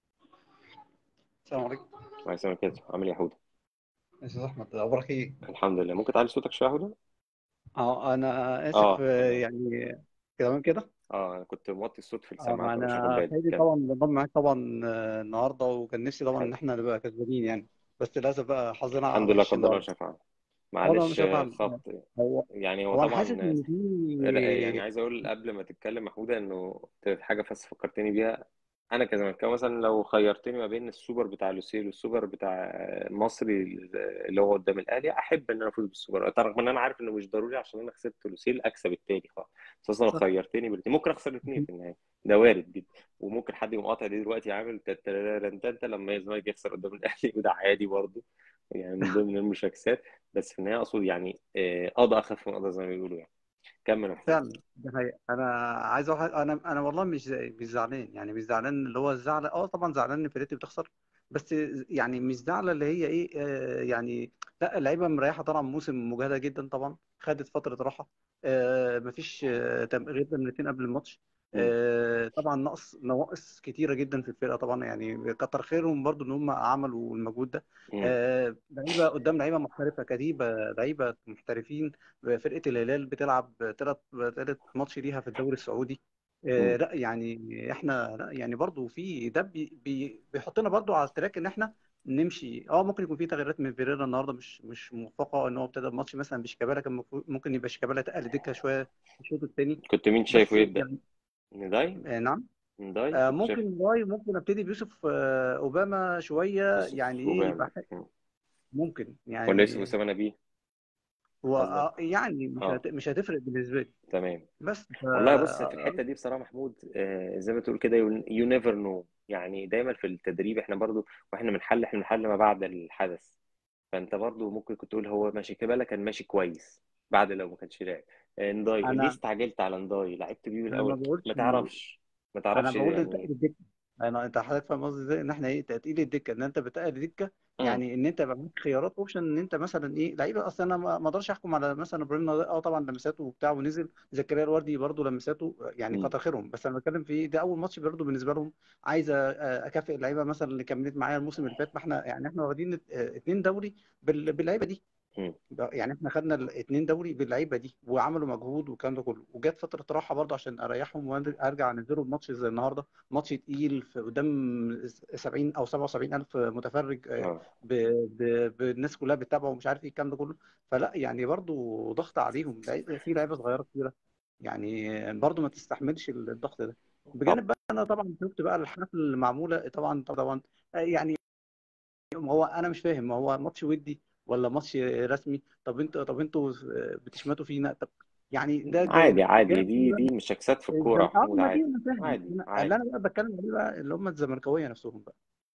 السلام عليكم. عايز اسمع كده، عامل ايه يا حوده؟ يا استاذ احمد، اخبارك ايه؟ الحمد لله. ممكن تعلي صوتك شويه يا حوده؟ اه انا اسف، اه آه، تمام. يعني تمام كده. اه انا كنت موطي الصوت في اه السماعه ما فمش واخد انا بالي سعيد كام. طبعا بنضم معاك طبعا آه، النهارده، وكان نفسي طبعا ان حلو. احنا نبقى كسبانين يعني. بس للاسف بقى حظنا الحمد لله وحش قدر الله النهارده. شفاعة. هو انا معلش مش آه، هفهم. خبط. هو يعني هو هو انا حاسس طبعا ان لا، يعني في. عايز اقول قبل ما تتكلم يا حوده انه حاجه بس فكرتني بيها. انا كزملكاوي مثلا لو خيرتني ما بين السوبر بتاع لوسيل والسوبر بتاع المصري اللي هو قدام الاهلي، احب ان انا افوز بالسوبر، رغم ان انا عارف انه مش ضروري عشان انا خسرت لوسيل اكسب التاني خالص. بس أصلاً لو صح. خيرتني بالاثنين ممكن اخسر الاثنين في النهايه، ده وارد جدا. وممكن حد يقوم قاطع ليه دلوقتي عامل تنتا لما الزمالك يخسر قدام الاهلي، وده عادي برضه، يعني من ضمن المشاكسات. بس في النهايه اقصد يعني آه، قضى اخف من قضى زي ما بيقولوا يعني. كمل يا محمود. فعلا ده حقيقة. انا عايز أقول حاجة، انا انا والله مش مش زعلان، يعني مش زعلان اللي هو الزعل. اه طبعا زعلان ان فرقتي بتخسر، بس يعني مش زعلة اللي هي ايه، آه يعني لا، اللعيبه مريحه طبعا، موسم مجهده جدا طبعا، خدت فتره راحه. آه مفيش آه تم- غير تمرينتين قبل الماتش. مم. آه طبعا نقص نواقص كتيره جدا في الفرقه طبعا، يعني كتر خيرهم برضو ان هم عملوا المجهود ده. مم. آه لعيبه قدام لعيبه محترفه، كتيبه لعيبه محترفين. فرقة الهلال بتلعب تلات تالت ماتش ليها في الدوري السعودي. آه، مم. لا يعني احنا، لا يعني برضو في ده بي بي بيحطنا برضو على التراك ان احنا نمشي. اه ممكن يكون في تغييرات من فيريرا النهارده مش مش موفقه، ان هو ابتدى الماتش مثلا بشيكابالا، كان المفروض- ممكن يبقى شيكابالا تقل دكه شويه في الشوط الثاني. كنت مين شايفه بس يبدأ؟ يعني نداي؟ آه نعم. نداي آه كنت شايف؟ ممكن راي، ممكن ابتدي بيوسف آه اوباما شويه، يعني يوسف ايه وبام. يبقى ح- ممكن ولا يوسف يعني. وسام نبيه هو قصدك؟ آه يعني مش اه هت- مش هتفرق بالنسبه لي. تمام. بس ف والله بص في الحته دي بصراحه محمود، آه زي ما تقول كده، يو نيفر نو. يعني دايما في التدريب احنا برضو، واحنا بنحل احنا بنحل ما بعد الحدث. فانت برضو ممكن كنت تقول هو ماشي كده كان ماشي كويس بعد لو ما كانش لاعب. آه، نداي ليه انا استعجلت على نداي؟ لعبت بيه من انا ما الاول؟ بقولش، ما تعرفش ما انا تعرفش بقول تقل يعني. الدكه. انا انت حضرتك فاهم قصدي ازاي، ان احنا ايه تقيل الدكه، ان انت بتقل الدكه. مم. يعني ان انت يبقى معاك خيارات اوبشن، ان انت مثلا ايه لعيبه. اصلا انا ما ما اقدرش احكم على مثلا ابراهيم نضاي، اه طبعا لمساته وبتاع ونزل. زكريا الوردي برضه لمساته، يعني مم. كتر خيرهم. بس انا بتكلم في ايه، ده اول ماتش برضه بالنسبه لهم. عايز أ- اكافئ اللعيبه مثلا اللي كملت معايا الموسم اللي فات. ما احنا يعني احنا واخدين ات- اتنين دوري بال- باللعيبه دي. مم. يعني احنا خدنا الاثنين دوري باللعيبه دي، وعملوا مجهود والكلام ده كله، وجت فتره راحه برضه عشان اريحهم وارجع انزلهم ماتش زي النهارده، ماتش تقيل في قدام سبعين او سبعة وسبعين الف متفرج، آه، اه ب... ب... بالناس كلها بتتابعه ومش عارف ايه الكلام ده كله. فلا يعني برضه ضغط عليهم، لعيبة- في لعيبه صغيره كتيره، يعني برضه ما تستحملش الضغط ده. طب بجانب بقى انا طبعا شفت بقى الحفله المعموله، طبعا طبعا آه، يعني هو انا مش فاهم، هو ماتش ودي ولا ماتش رسمي؟ طب انت طب انتوا بتشمتوا فينا؟ طب يعني ده عادي جانب عادي، جانب تاني دي بقى. دي مش شكسات في الكوره يا الزم... اه محمود، ما دي عادي انا فاهم. عادي أنا- اللي عادي. انا بقى بتكلم عليه بقى اللي هم الزملكاويه نفسهم بقى،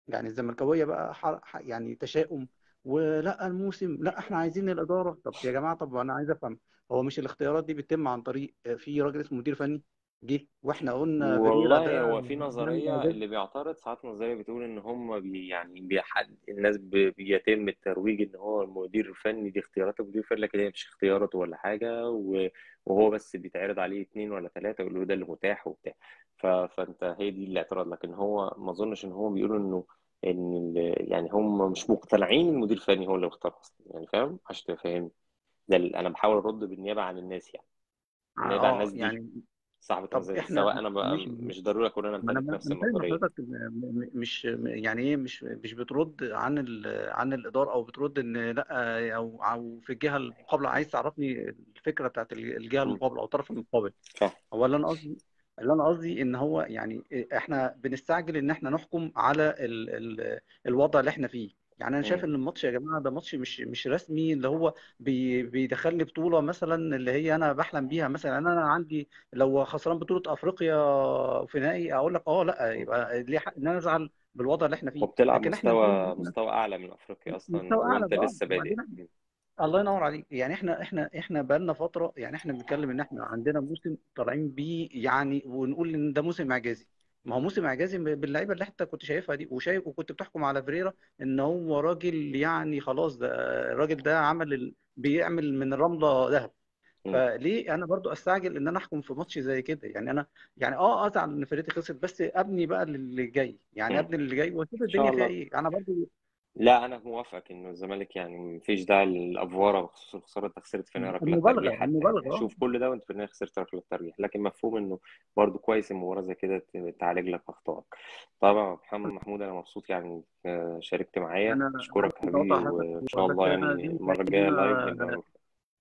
يعني الزملكاويه بقى ح- ح- يعني تشاؤم، ولا الموسم، لا احنا عايزين الاداره. طب يا جماعه، طب انا عايز افهم، هو مش الاختيارات دي بتتم عن طريق في راجل اسمه مدير فني جه واحنا قلنا فيريرا والله ده هو في يعمل نظرية اعجاز؟ اللي بيعترض ساعات، نظرية بتقول إن هم بي يعني بيحد الناس بي- بيتم الترويج إن هو المدير الفني، دي اختيارات المدير الفني، لكن هي مش اختياراته ولا حاجة، و- وهو بس بيتعرض عليه اتنين ولا تلاتة يقول له ده اللي متاح وبتاع. ف- فأنت هي دي الاعتراض، لكن هو ما أظنش إن هم بيقولوا إنه إن ال- يعني هم مش مقتنعين إن المدير الفني هو اللي اختار أصلا، يعني فاهم عشان تفهم. ده اللي أنا بحاول أرد بالنيابة عن الناس، يعني بالنيابة عن اه الناس دي يعني صاحبة طب النظرية دي، احنا سواء أنا بقى ماشي. مش ضروري أكون أنا ما انا أمتلك نفس انا فاهم النظرية. حضرتك، م- م- مش يعني ايه، مش مش بترد عن ال... عن الاداره، او بترد ان لا، او او في الجهه المقابله عايز تعرفني الفكره بتاعت الجهه مم. المقابله او الطرف المقابل. صح. هو اللي انا قصدي اللي انا قصدي ان هو يعني احنا بنستعجل ان احنا نحكم على ال ال الوضع اللي احنا فيه. يعني انا شايف مم. ان الماتش يا جماعه ده ماتش مش مش رسمي، اللي هو بي بيدخل لي بطوله مثلا اللي هي انا بحلم بيها. مثلا انا عندي لو خسران بطوله افريقيا في نهائي اقول لك اه لا، مم. يبقى ليه حق ان انا ازعل بالوضع اللي احنا فيه. وبتلعب لكن احنا المفروض مستوى إحنا مستوى أعلى من أفريقيا أصلا مستوى اعلى وأنت بقى. لسه بادئ. وبعدين مم. الله ينور عليك، يعني احنا احنا احنا بقالنا فتره، يعني احنا بنتكلم ان احنا عندنا موسم طالعين بيه يعني، ونقول ان ده موسم اعجازي. ما هو موسم اعجازي باللعيبه اللي انت كنت شايفها دي، وشايف وكنت بتحكم على فيريرا ان هو راجل يعني خلاص، ده الراجل ده عمل ال... بيعمل من الرمله ذهب. مم. فليه انا برضو استعجل ان انا احكم في ماتش زي كده؟ يعني انا يعني اه ازعل ان فريقي خسر، بس ابني بقى للي جاي، يعني مم. ابني اللي جاي واشوف إن شاء الدنيا فيها الله. ايه. انا برضو لا أنا موافقك إنه الزمالك يعني مفيش داعي للأفوارة بخصوص الخسارة. أنت خسرت في نهاية ركلات المبالغه ترجيح حتى، يعني المبالغه اه. شوف كل ده وأنت في النهاية خسرت ركلات ترجيح، لكن مفهوم إنه برضه كويس المباراة زي كده ت- تعالج لك أخطائك. طبعا محمد محمود أنا مبسوط يعني آه، شاركت معايا، انا أشكرك يا اسف حبيبي، اقطع حضرتك، وإن شاء بس الله انا يعني دي المرة سعيد ان الجاية لايف انا نبقى.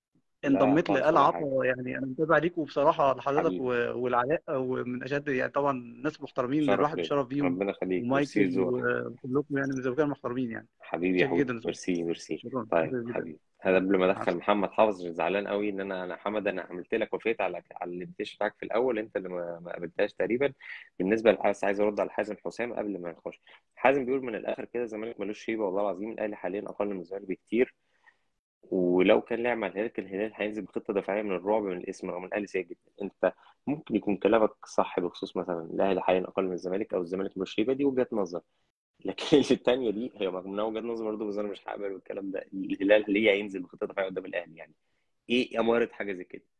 لا انضميت خالص لآل ولا حاجة. عطا. يعني انا متابع ليكم بصراحه، لحضرتك حبيبي. و- والعلاء، ومن اشد يعني طبعا ناس محترمين شرف الواحد ليا. بيشرف بيهم. ربنا يخليك، ميرسي ومايكل زور. وكلكم يعني من زوجين محترمين يعني. حبيبي يا شاكر حود، جدا يا زوج. ميرسي ميرسي. شكرا طيب شكرا جدا. حبيبي، هذا مع قبل ما مع ادخل السلامه. محمد حافظ زعلان قوي ان انا انا حمد انا عملت لك، وافقت على على الانفيتيشن بتاعك في الاول، انت اللي ما ما قابلتهاش تقريبا. بالنسبه للحارس عايز ارد على حازم حسام قبل ما نخش. حازم بيقول من الاخر كده الزمالك ملوش شيبه، والله العظيم الاهلي حاليا اقل من الزمالك بكتير، ولو كان لعب مع الهلال كان الهلال هينزل بخطه دفاعيه من الرعب من الاسم رغم ان الاهلي سيء جدا. انت ممكن يكون كلامك صح بخصوص مثلا الاهلي حاليا اقل من الزمالك او الزمالك ملوش شيبه، دي وجهه نظر، لكن الثانيه دي هي من وجهه نظر برضه، بس انا مش هقبل بالكلام ده. الهلال ليه هينزل بخطه دفاعيه قدام الاهلي يعني؟ ايه اماره حاجه زي كده؟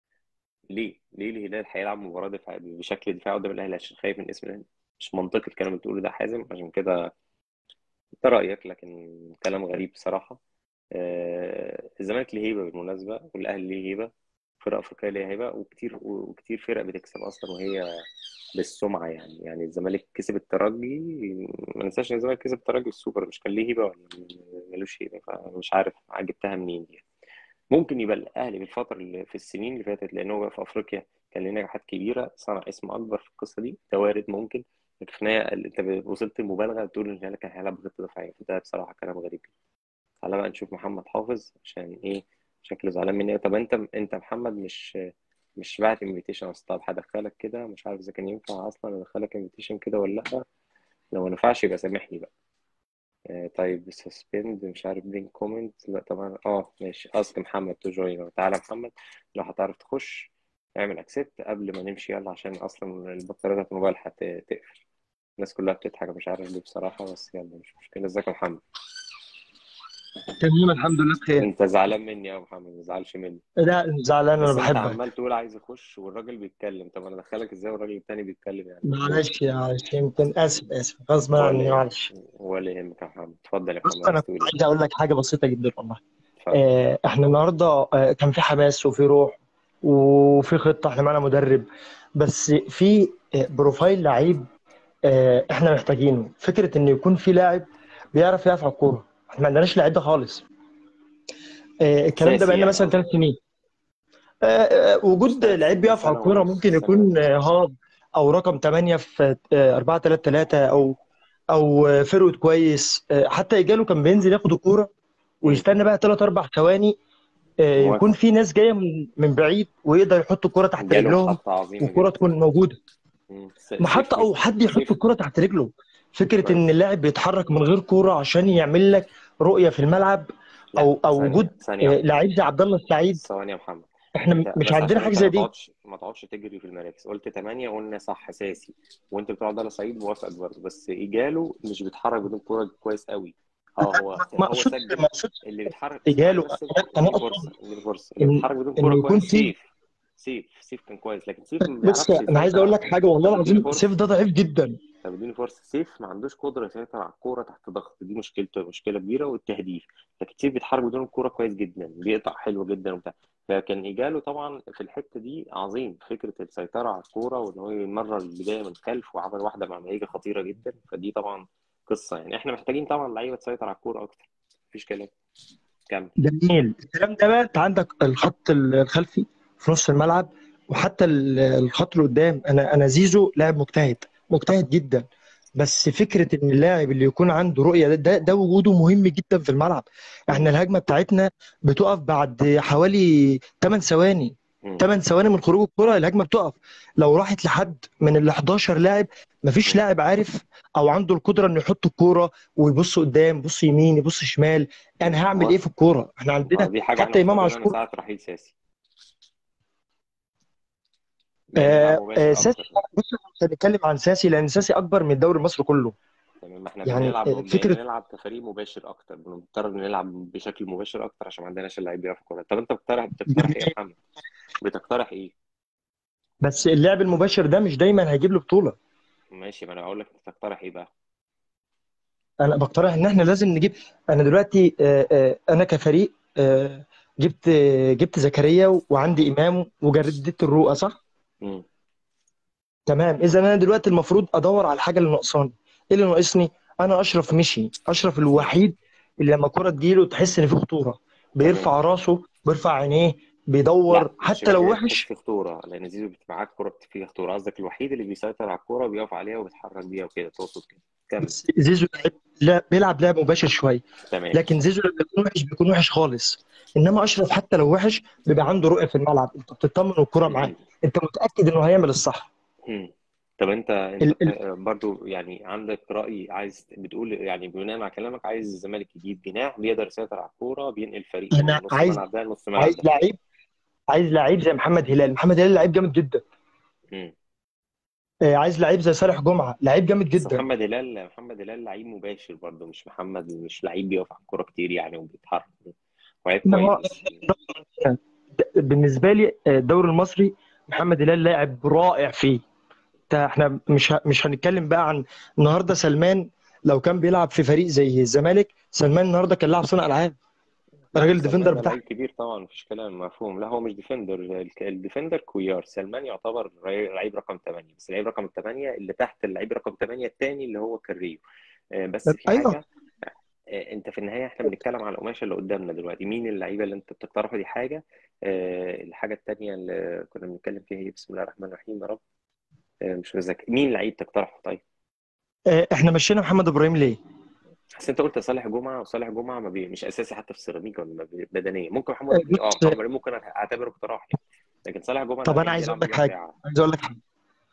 ليه ليه الهلال هيلعب مباراه دفاع بشكل دفاعي قدام الاهلي عشان خايف من اسم الاهلي؟ مش منطقي الكلام اللي بتقوله ده حازم، عشان كده انت رايك، لكن كلام غريب بصراحه. آه الزمالك ليه هيبه بالمناسبه، والاهلي ليه هيبه، فرق افريقيه ليها هيبه، وكتير وكتير فرق بتكسب اصلا وهي بالسمعه يعني. يعني الزمالك كسب الترجي، ما ننساش ان الزمالك كسب الترجي السوبر، مش كان ليه هيبه ولا ملوش هيبه؟ فمش عارف جبتها منين دي. ممكن يبقى الاهلي في الفتره اللي في السنين اللي فاتت لانه بقى في افريقيا كان ليه نجاحات كبيره، صنع اسم اكبر في القصه دي، ده وارد ممكن. لكن في النهايه انت وصلت المبالغه تقول ان الاهلي كان هيلعب بخطه دفاعيه، فده بصراحه كلام غريب جدا. تعالى بقى نشوف محمد حافظ عشان ايه شكله زعلان مني. طب انت انت محمد مش مش بعت انفيتيشن اصلا؟ طب هدخلك كده، مش عارف اذا كان ينفع اصلا ادخلك انفيتيشن كده ولا لا. لو ما نفعش يبقى سامحني بقى. آه طيب سسبند مش عارف بين كومنت، لا طبعا اه ماشي. اصل محمد تو جوين، تعالى محمد لو هتعرف تخش اعمل اكسبت قبل ما نمشي يلا، عشان اصلا البطارية بتاعت الموبايل هتقفل. الناس كلها بتضحك مش عارف ليه بصراحة، بس يلا مش مشكلة. ازيك يا محمد؟ تمام الحمد لله بخير. انت زعلان مني يا محمد؟ ما تزعلش مني. لا زعلان، انا بس انت بحبك. عمال تقول عايز اخش والراجل بيتكلم، طب انا ادخلك ازاي والراجل التاني بيتكلم يعني؟ قول. معلش معلش، يمكن اسف اسف غصب ولا عني، يهمك، معلش. ولا يهمك يا محمد. اتفضل يا بص محمد، انا عايز كنت تقول ايه؟ عايز اقول لك حاجه بسيطه جدا والله. اتفضل. آه، احنا النهارده آه، كان في حماس وفي روح وفي خطه، احنا معانا مدرب، بس في آه، بروفايل لعيب. آه، احنا محتاجينه فكره ان يكون في لاعب بيعرف يلعب على الكوره. احنا ما عندناش لاعب ده خالص. آه، الكلام ده اساسي بقالنا يعني مثلا قصدك؟ ثلاث سنين. آه، آه، وجود سنة لعيب بيقف على سنة الكوره ونص ممكن سنة يكون ونص. آه، هاف، او رقم ثمانية في آه، أربعة ثلاثة ثلاثة، او او آه، فيرود كويس. آه، حتى يجاله كان بينزل ياخد الكوره مم. ويستنى بقى ثلاث اربع ثواني، آه، يكون موافق. في ناس جايه من من بعيد ويقدر يحط الكوره تحت جاله رجلهم محطة عظيمة والكوره جدا. تكون موجوده. مم. س- محطه، سيفتي. او حد يحط سيفتي. الكوره تحت رجله. فكره ان كويس. اللاعب بيتحرك من غير كوره عشان يعمل لك رؤيه في الملعب، لا او او ثانيه وجود ثانيه آه، واحده لعيب زي عبد الله السعيد. ثواني يا محمد. احنا م- انت مش بس عندنا عشان حاجه انت زي ما دي. تقعدش ما تقعدش تجري في المراكز، قلت تمانية قلنا صح اساسي، وانت بتقول عبد الله سعيد موافقك برضه، بس اجاله مش بيتحرك بدون كوره كويس قوي. اه هو ما ما هو اقصدش سجل. ما اقصدش اللي بيتحرك ثواني اجاله. بس، انا أنا اديني اقصد فرصه اديني فرصه اللي ان بيتحرك بدون ان كوره يكون كويس في. سيف. سيف سيف كان كويس، لكن سيف ما بص بيعرفش انا عايز اقول يسيطر. لك حاجه، والله طب اديني العظيم سيف فرصه ده ضعيف جدا. طب اديني فرصه سيف ما عندوش قدره يسيطر على الكوره تحت ضغط، دي مشكلته، مشكله كبيره، والتهديف. لكن سيف بيتحرك بدون الكوره كويس جدا، بيقطع حلو جدا وبتاع. فكان اجاله طبعا في الحته دي عظيم، فكره السيطره على الكوره وان هو يمرر البدايه من خلف، وعمل واحده مع مهيجه خطيره جدا. فدي طبعا قصه، يعني احنا محتاجين طبعا لعيبه تسيطر على الكوره اكتر. مفيش كلام. كمل. جميل الكلام ده بقى. انت عندك الخط الخلفي في نص الملعب، وحتى ال- الخط اللي قدام. انا انا زيزو لاعب مجتهد، مجتهد جدا. بس فكره ان اللاعب اللي يكون عنده رؤيه، ده ده, ده وجوده مهم جدا في الملعب. احنا مم. الهجمه بتاعتنا بتقف بعد حوالي ثماني ثواني. مم. ثماني ثواني من خروج الكره الهجمه بتقف. لو راحت لحد من ال حداشر لاعب، مفيش مم. لاعب عارف او عنده القدره انه يحط الكوره ويبص قدام، يبص يمين، يبص شمال. مم. انا هعمل ايه موافق. في الكوره؟ احنا ما عندنا دي حاجه احنا حتى امام مفتقدينها من عاشور. ساعه رحيل ساسي، بقينا نلعب آه آه مباشر ساسي. اكتر. بص احنا مش هنتكلم عن ساسي لان ساسي اكبر من الدوري المصري كله. تمام، ما احنا يعني بنلعب آه بقينا فكره. نلعب كفريق مباشر اكتر، بنضطر نلعب بشكل مباشر اكتر عشان ما عندناش اللعيب بيعرف الكوره. طب انت بتقترح بتقترح ايه يا محمد؟ بتقترح ايه؟ بس اللعب المباشر ده مش دايما هيجيب له بطوله. ماشي، ما انا هقول لك انت بتقترح ايه بقى. انا بقترح ان احنا لازم نجيب. انا دلوقتي آه آه انا كفريق آه جبت آه جبت زكريا وعندي امام وجردت الرؤى، صح؟ امم تمام. اذا انا دلوقتي المفروض ادور على الحاجه اللي ناقصاني. ايه اللي ناقصني؟ انا اشرف مشي. اشرف الوحيد اللي لما الكره تجيله تحس ان في خطوره، تمام. بيرفع راسه، بيرفع عينيه، لا بيدور مش حتى لو محتاج تحس وحش. في خطوره، لان زيزو بت- معاك كوره بت- فيها خطوره، قصدك الوحيد اللي بيسيطر على الكوره وبيقف عليها وبيتحرك بيها وكده، تقصد كده. كمل. بس زيزو لعب، لا بيلعب لعب مباشر شويه. تمام. لكن زيزو لما بيكون وحش بيكون وحش خالص. انما اشرف حتى لو وحش بيبقى عنده رؤيه في الملعب، انت بتطمن والكره معاه، امم انت متاكد انه هيعمل الصح. امم طب انت انت ال... ال... بت... برضو يعني عندك رأي، عايز بتقول يعني بناء على كلامك عايز الزمالك يجيب جناح بيقدر يسيطر على الكوره، بينقل فريق من انا نص عايز الملعب ده لنص الملعب عايز ده. لعيب عايز لعيب زي محمد هلال. محمد هلال لعيب جامد جدا. امم آه، عايز لعيب زي صالح جمعه، لعيب جامد بس جدا. محمد هلال محمد هلال لعيب مباشر برضه، مش محمد مش لعيب بيقف على الكوره كتير يعني وبيتحرك. ولعيب ما هو كويس. بالنسبه لي آه، الدوري المصري محمد هلال لاعب رائع فيه. تا- احنا مش ه- مش هنتكلم بقى عن النهارده سلمان. لو كان بيلعب في فريق زي الزمالك، سلمان النهارده كان لاعب صانع العاب، لا راجل ديفندر سلمان ده بتاعها. لعيب كبير طبعا، مفيش كلام، مفهوم. لا هو مش ديفندر، الك- الديفندر كويار، سلمان يعتبر ري- لعيب رقم ثمانية، بس لعيب رقم ثمانية اللي تحت اللعيب رقم ثمانية الثاني اللي هو كاريو. آه، بس في ايوه. حاجة. آه، انت في النهاية احنا بنتكلم على القماشة اللي قدامنا دلوقتي، مين اللعيبة اللي انت بتقترحه؟ دي حاجة. آه، الحاجة التانية اللي كنا بنتكلم فيها هي بسم الله الرحمن الرحيم يا رب. آه، مش متذكر مين لعيب تقترحه طيب. آه، احنا مشينا محمد ابراهيم ليه؟ بس انت قلت صالح جمعه، وصالح جمعه ما بي... مش اساسي حتى في السيراميكا ولا بدنيا. ممكن محمد آه، ابراهيم اه بص. محمد ابراهيم ممكن اعتبره اقتراح يعني. لكن صالح جمعه طب انا لعيب عايز اقول بيلعب لك مليون حاجه ساعه. عايز اقول لك حاجه.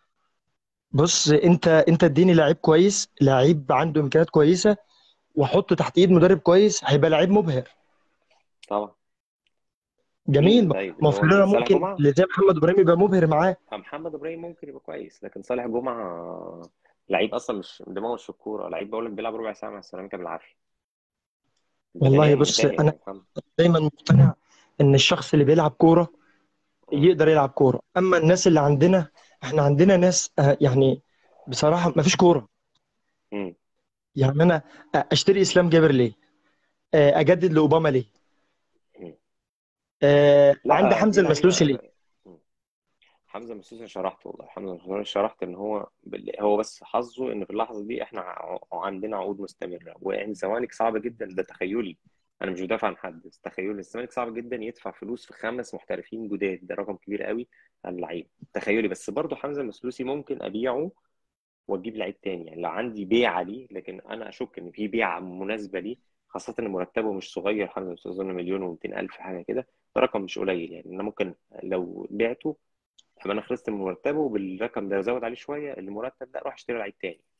بص انت انت اديني لعيب كويس، لعيب عنده امكانيات كويسه، واحطه تحت ايد مدرب كويس، هيبقى لعيب مبهر. طبعا. جميل. مين ما طيب ما اللي هو هو مين؟ فلان صالح ممكن جمعه. اللي زي محمد ابراهيم يبقى مبهر معاه. آه، محمد ابراهيم ممكن يبقى كويس، لكن صالح جمعه لعيب اصلا مش دماغه مش في الكوره، لعيب بقول لك بيلعب ربع ساعه مع السيراميكا بالعافيه. بدنيا والله بص منتهي انا يا محمد. دايما مقتنع ان الشخص اللي بيلعب كوره مم. يقدر يلعب كوره. اما الناس اللي عندنا، احنا عندنا ناس آه، يعني بصراحه ما فيش كوره. مم. يعني انا اشتري اسلام جابر ليه؟ آه، اجدد لاوباما ليه؟ مم. آه، عندي لا حمزه دي المسلوسي لعيبه. ليه؟ مم. حمزه مسوسي شرحت، والله حمزه مسوسي شرحت ان هو بال- هو بس حظه ان في اللحظه دي احنا ع- عندنا عقود مستمره، وان الزمالك صعب جدا، ده تخيلي. انا مش بدافع عن حد، بس تخيلي الزمالك صعب جدا يدفع فلوس في خمس محترفين جداد، ده رقم كبير قوي على اللعيب. تخيلي بس برضه حمزه المسلوسي ممكن ابيعه واجيب لعيب تاني، يعني لو عندي بيعه ليه، لكن انا اشك ان في بيعه مناسبه ليه، خاصه ان مرتبه مش صغير. حمزه المسلوسي اظن مليون ومئتين الف حاجه كده، ده رقم مش قليل يعني. انا ممكن لو بعته ابقى انا خلصت من مرتبه، وبالرقم ده ازود عليه شويه المرتب ده اروح اشتري لعيب تاني.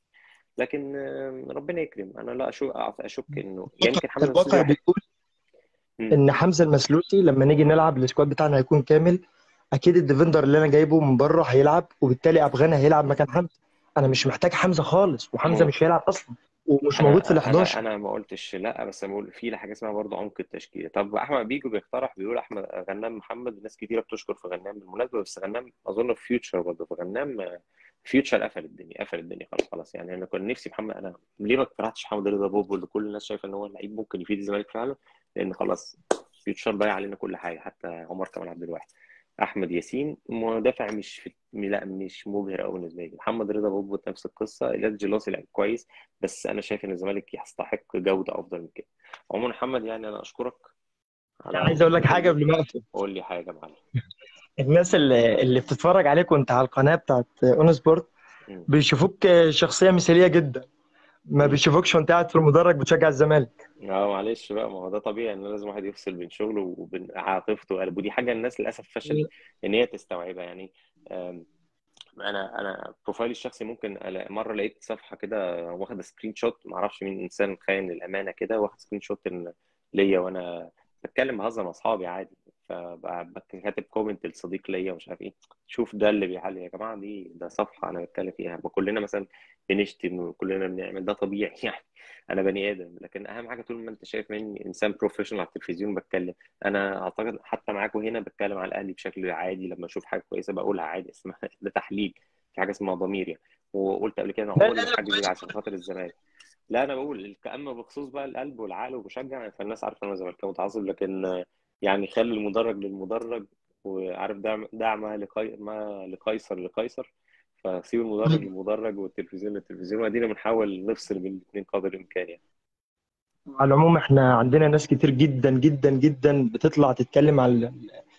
لكن آه، ربنا يكرم. انا لا اشك اشك انه يمكن حمزه المسلوسي الواقع واحد. بيقول مم. ان حمزه المسلوسي لما نيجي نلعب السكواد بتاعنا هيكون كامل. اكيد الديفندر اللي انا جايبه من بره هيلعب، وبالتالي ابغانا هيلعب مكان حمزه. انا مش محتاج حمزه خالص، وحمزه ممكن. مش هيلعب اصلا ومش موجود في ال انا انا حداشر. انا ما قلتش لا، بس أنا بقول في حاجه اسمها برضه عمق التشكيله. طب احمد بيجو بيقترح بيقول احمد غنام محمد، ناس كتيره بتشكر في غنام بالمناسبه، بس غنام اظن في فيوتشر برضه. في غنام فيوتشر قفل الدنيا، قفل الدنيا خلاص خلاص يعني. انا كنت نفسي محمد، انا ليه ما اقترحتش محمد رضا بوبو اللي كل الناس شايفه ان هو لعيب ممكن يفيد الزمالك فعلا؟ لان خلاص فيوتشر ضيع علينا كل حاجه، حتى عمر كمال عبد الواحد. احمد ياسين مدافع مش في... لا مش مبهر قوي بالنسبه لي. محمد رضا بوبو نفس القصه. ايلات جيلاسي لعيب كويس، بس انا شايف ان الزمالك يستحق جوده افضل من كده. عموما محمد يعني انا اشكرك انا على عايز اقول لك مشاركتك حاجه دي. قبل ما اقفل. قول لي حاجه يا معلم. الناس اللي, اللي بتتفرج عليك وانت على القناه بتاعت اون سبورت مم. بيشوفوك شخصيه مثاليه جدا، ما مم. بيشوفوكش وانت قاعد في المدرج بتشجع الزمالك. اه معلش بقى، ما هو ده طبيعي ان لازم واحد يفصل بين شغله وبين عاطفته وقلبه. ودي حاجه الناس للاسف فشلت ان هي تستوعبها يعني. آم، انا انا بروفايلي الشخصي ممكن ألا- مره لقيت صفحه كده واخده سكرين شوت، ما اعرفش مين انسان خاين للامانه كده، واخد سكرين شوت إن- ليا وانا بتكلم بهزر مع اصحابي عادي، فكاتب كومنت لصديق ليا ومش عارف ايه. شوف ده اللي بيحل يا جماعه، دي ده صفحه انا بتكلم فيها. ما كلنا مثلا بنشتم وكلنا بنعمل ده طبيعي يعني. انا بني ادم، لكن اهم حاجه طول ما انت شايف مني انسان بروفيشنال على التلفزيون بتكلم. انا اعتقد حتى معاكم هنا بتكلم على الاهلي بشكل عادي، لما اشوف حاجه كويسه بقولها عادي، اسمها ده تحليل. في حاجه اسمها ضمير يعني. وقلت قبل كده انا لا عمري لا ما لا حاجز كويس. عشان خاطر الزمالك. لا انا بقول اما بخصوص بقى القلب والعقل وبشجع، فالناس عارفه ان انا زملكاوي متعصب، لكن آه، يعني خلي المدرج للمدرج، وعارف دع دع ما لقي... ما لقيصر لقيصر. فسيب المدرج للمدرج والتلفزيون للتلفزيون، وادينا بنحاول نفصل بين الاثنين قدر الامكان يعني. على العموم احنا عندنا ناس كتير جدا جدا جدا بتطلع تتكلم على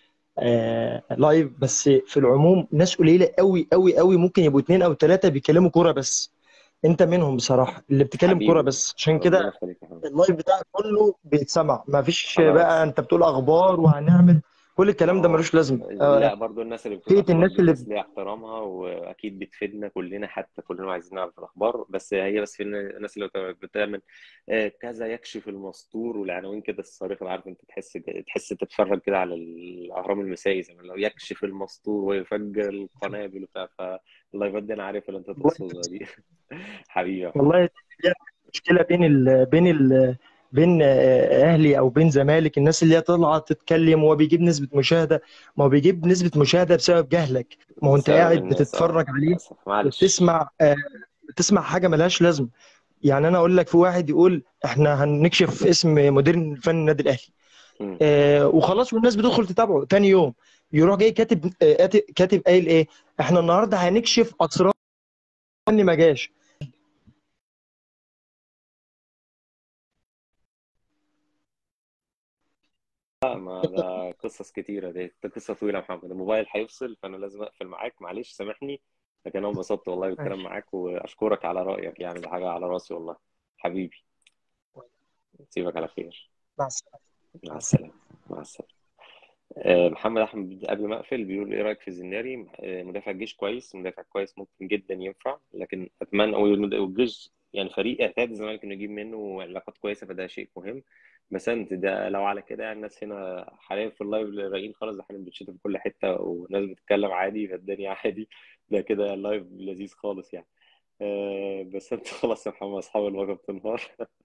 آه لايف، بس في العموم ناس قليله قوي قوي قوي، ممكن يبقوا اتنين او تلاته بيتكلموا كوره بس. انت منهم بصراحه اللي بتتكلم كوره حبيبي، بس، عشان كده ربنا يخليك يا حبيبي. اللايف بتاعك كله بيتسمع. ما فيش بقى خلاص. انت بتقول اخبار وهنعمل كل ما الكلام ده هو ملوش لازمه. آه لا، برضو الناس اللي بتقول فئه اخبار الناس دي اللي ناس ليها احترامها واكيد بتفيدنا كلنا، حتى كلنا عايزين نعرف الاخبار. بس هي بس في الناس اللي بتعمل آه، كذا يكشف المستور والعناوين كده الصارخه، عارف انت، تحس تحس تتفرج كده على الاهرام المسائي زي ما لو يكشف المستور ويفجر القنابل وبتاع. فاللايفات دي انا عارف اللي انت والله تقصدها دي. حبيبي يا محمد. والله دي مشكله بين ال بين ال بين آه، اهلي او بين زمالك. الناس اللي هي طالعه تتكلم وهو بيجيب نسبه مشاهده، ما هو بيجيب نسبه مشاهده بسبب جهلك. ما هو انت بسبب قاعد الناس، اه بتتفرج عليه للاسف معلش. وبتسمع آه، بتسمع حاجه ملهاش لازمه. يعني انا اقول لك في واحد يقول احنا هنكشف اسم مدير الفني النادي الاهلي، مم. آه وخلاص، والناس بتدخل تتابعه. تاني يوم يروح جاي كاتب آه كاتب كاتب قايل ايه؟ احنا النهارده هنكشف اسرار فني ما جاش. ما ده قصص كتيرة، دي ده قصة طويلة يا محمد. الموبايل هيفصل فأنا لازم أقفل معاك، معلش سامحني. لكن أنا انبسطت والله بالكلام ماشي. معاك، وأشكرك على رأيك يعني، ده حاجة على راسي والله. حبيبي. سيبك على خير. مع السلامه. مع مع السلامه. السلامة. مع السلامة. آه، محمد أحمد قبل ما أقفل بيقول إيه رأيك في الزناري؟ آه، مدافع الجيش كويس، مدافع كويس ممكن جدا ينفع، لكن أتمنى والجيش يعني فريق اعتاد الزمالك إنه يجيب منه علاقات كويسة، فده شيء مهم. بس انت ده لو على كده يعني، الناس هنا حاليا في اللايف رايقين خالص، ده حاليا بتشتم في كل حته وناس بتتكلم عادي، فالدنيا عادي. ده كده اللايف لذيذ خالص يعني. آه بس انت خلاص يا محمد، اصحاب الوجبه بتنهار.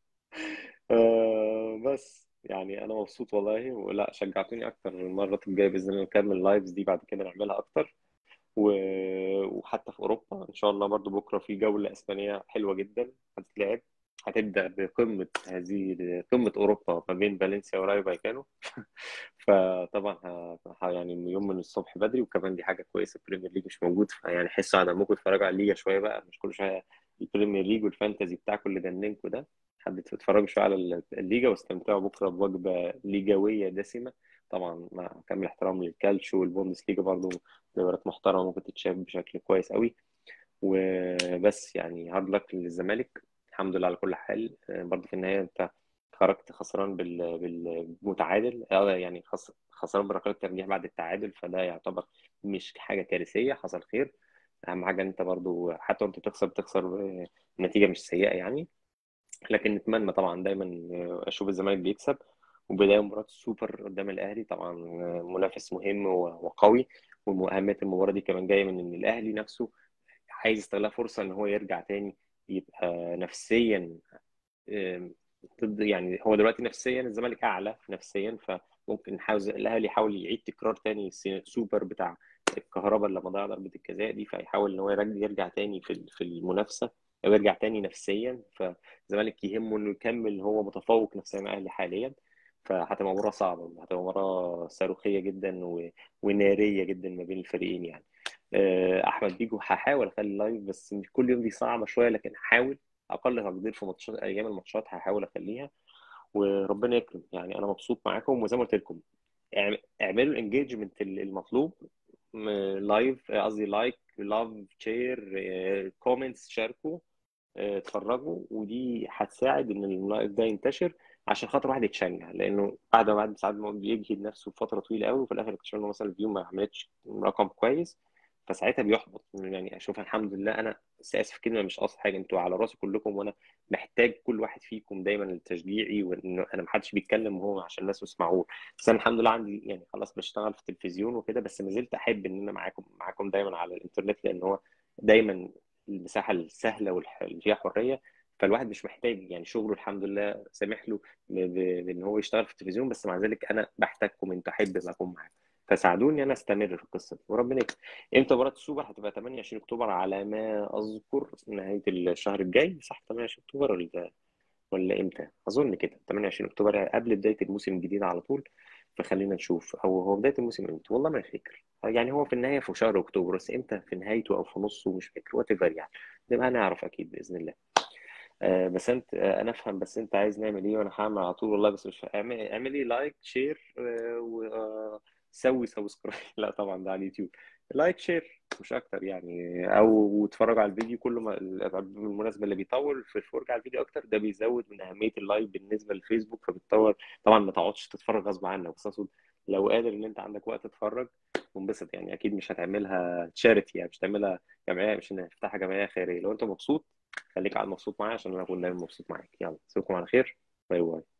آه بس يعني انا مبسوط والله، ولا شجعتوني اكتر. المره الجايه باذن الله نكمل اللايفز دي بعد كده نعملها اكتر. و- وحتى في اوروبا ان شاء الله برضو بكره في جوله اسبانيه حلوه جدا هتتلعب. هتبدا بقمه هذه قمه اوروبا ما بين فالنسيا ورايو فايكانو. فطبعا ه... ه- يعني يوم من الصبح بدري، وكمان دي حاجه كويسه البريمير ليج مش موجود، فيعني حسوا على دمكم تتفرجوا على الليجا شويه بقى، مش كل شويه البريمير ليج والفانتزي بتاعكم اللي جننكم ده. حبيت تتفرجوا شويه على الليجا واستمتعوا بكره بوجبه ليجاويه دسمه. طبعا مع كامل احترام للكالتشو والبوندس ليجا برضو، دوريات محترمه ممكن تتشاف بشكل كويس قوي. وبس يعني هارد لك للزمالك. الحمد لله على كل حال. آه، برضه في النهايه انت خرجت خسران بال بالمتعادل، اه يعني خس- خسران بركلات ترجيح بعد التعادل، فده يعتبر مش حاجه كارثيه، حصل خير. اهم حاجه ان انت برضو حتى وانت بتخسر بتخسر آه، نتيجه مش سيئه يعني. لكن نتمنى طبعا دايما اشوف الزمالك بيكسب. وبدايه مباراه السوبر قدام الاهلي طبعا منافس مهم وقوي. واهميه المباراه دي كمان جايه من ان الاهلي نفسه عايز يستغلها فرصه ان هو يرجع تاني يبقى نفسيا آم، ضد يعني. هو دلوقتي نفسيا الزمالك اعلى نفسيا، فممكن نحاول الاهلي يحاول يعيد تكرار تاني السوبر بتاع الكهرباء لما ضيع ضربه الجزاء دي، فيحاول ان هو يرجع يرجع تاني في في المنافسه او يرجع تاني نفسيا. فالزمالك يهمه انه يكمل هو متفوق نفسيا عن الاهلي حاليا. فهتبقى مباراه صعبه، هتبقى مباراه صاروخيه جدا و... وناريه جدا ما بين الفريقين يعني. آه، احمد بيجو هحاول اخلي لايف، بس مش كل يوم دي صعبه شويه، لكن هحاول اقل تقدير في ماتشات ايام الماتشات هحاول اخليها. وربنا يكرم يعني. انا مبسوط معاكم، وزي ما قلت لكم اعم- اعملوا الانجيجمنت المطلوب. م- لايف قصدي لايك لاف شير كومنتس، شاركوا آه، اتفرجوا. ودي هتساعد ان اللايف ده ينتشر عشان خاطر واحد يتشجع. لانه بعد ما بعد ساعات ما بيجهد نفسه فتره طويله قوي وفي الاخر اكتشف انه مثلا الفيو ما عملتش رقم كويس، فساعتها بيحبط يعني. اشوف الحمد لله، انا بس اسف في كلمه مش قصدي حاجه، انتوا على راسي كلكم، وانا محتاج كل واحد فيكم دايما لتشجيعي. وانه انا ما حدش بيتكلم وهو عشان الناس يسمعوه. بس انا الحمد لله عندي يعني خلاص بشتغل في التلفزيون وكده، بس ما زلت احب ان انا معاكم معاكم دايما على الانترنت، لان هو دايما المساحه السهله واللي فيها حريه. فالواحد مش محتاج يعني شغله الحمد لله سامح له ب- ب- بان هو يشتغل في التلفزيون، بس مع ذلك انا بحتاجكم انتوا، احب ان اكون معاكم. فساعدوني انا استمر في القصه دي وربنا يكرم. امتى مباراه السوبر؟ هتبقى ثمانية وعشرين اكتوبر على ما اذكر، نهايه الشهر الجاي صح؟ ثمانية وعشرين اكتوبر ولا ولا امتى؟ اظن كده ثمانية وعشرين اكتوبر قبل بدايه الموسم الجديد على طول. فخلينا نشوف، او هو بدايه الموسم امتى والله ما فاكر يعني. هو في النهايه في شهر اكتوبر، بس امتى في نهايته او في نصه مش فاكر، وات ايفر يعني. نبقى نعرف اكيد باذن الله. آه بس انت آه انا افهم، بس انت عايز نعمل ايه وانا هعمل على طول والله. بس مش فا- اعمل اعملي لايك شير وسوي سبسكرايب لا طبعا ده على اليوتيوب. لايك شير مش اكتر يعني. او اتفرج على الفيديو كله ما- بالمناسبه اللي بيطول في الفرجه على الفيديو اكتر ده بيزود من اهميه اللايف بالنسبه للفيسبوك، فبتطور. طبعا ما تقعدش تتفرج غصب عنك، بس اقصد لو قادر ان انت عندك وقت تتفرج وانبسط يعني. اكيد مش هتعملها تشاريتي يعني، مش هتعملها جمعيه، مش هنفتحها جمعيه خيريه. لو انت مبسوط خليك قاعد مبسوط معايا عشان انا اكون دايما مبسوط معاك. يلا اشوفكم على خير. باي باي.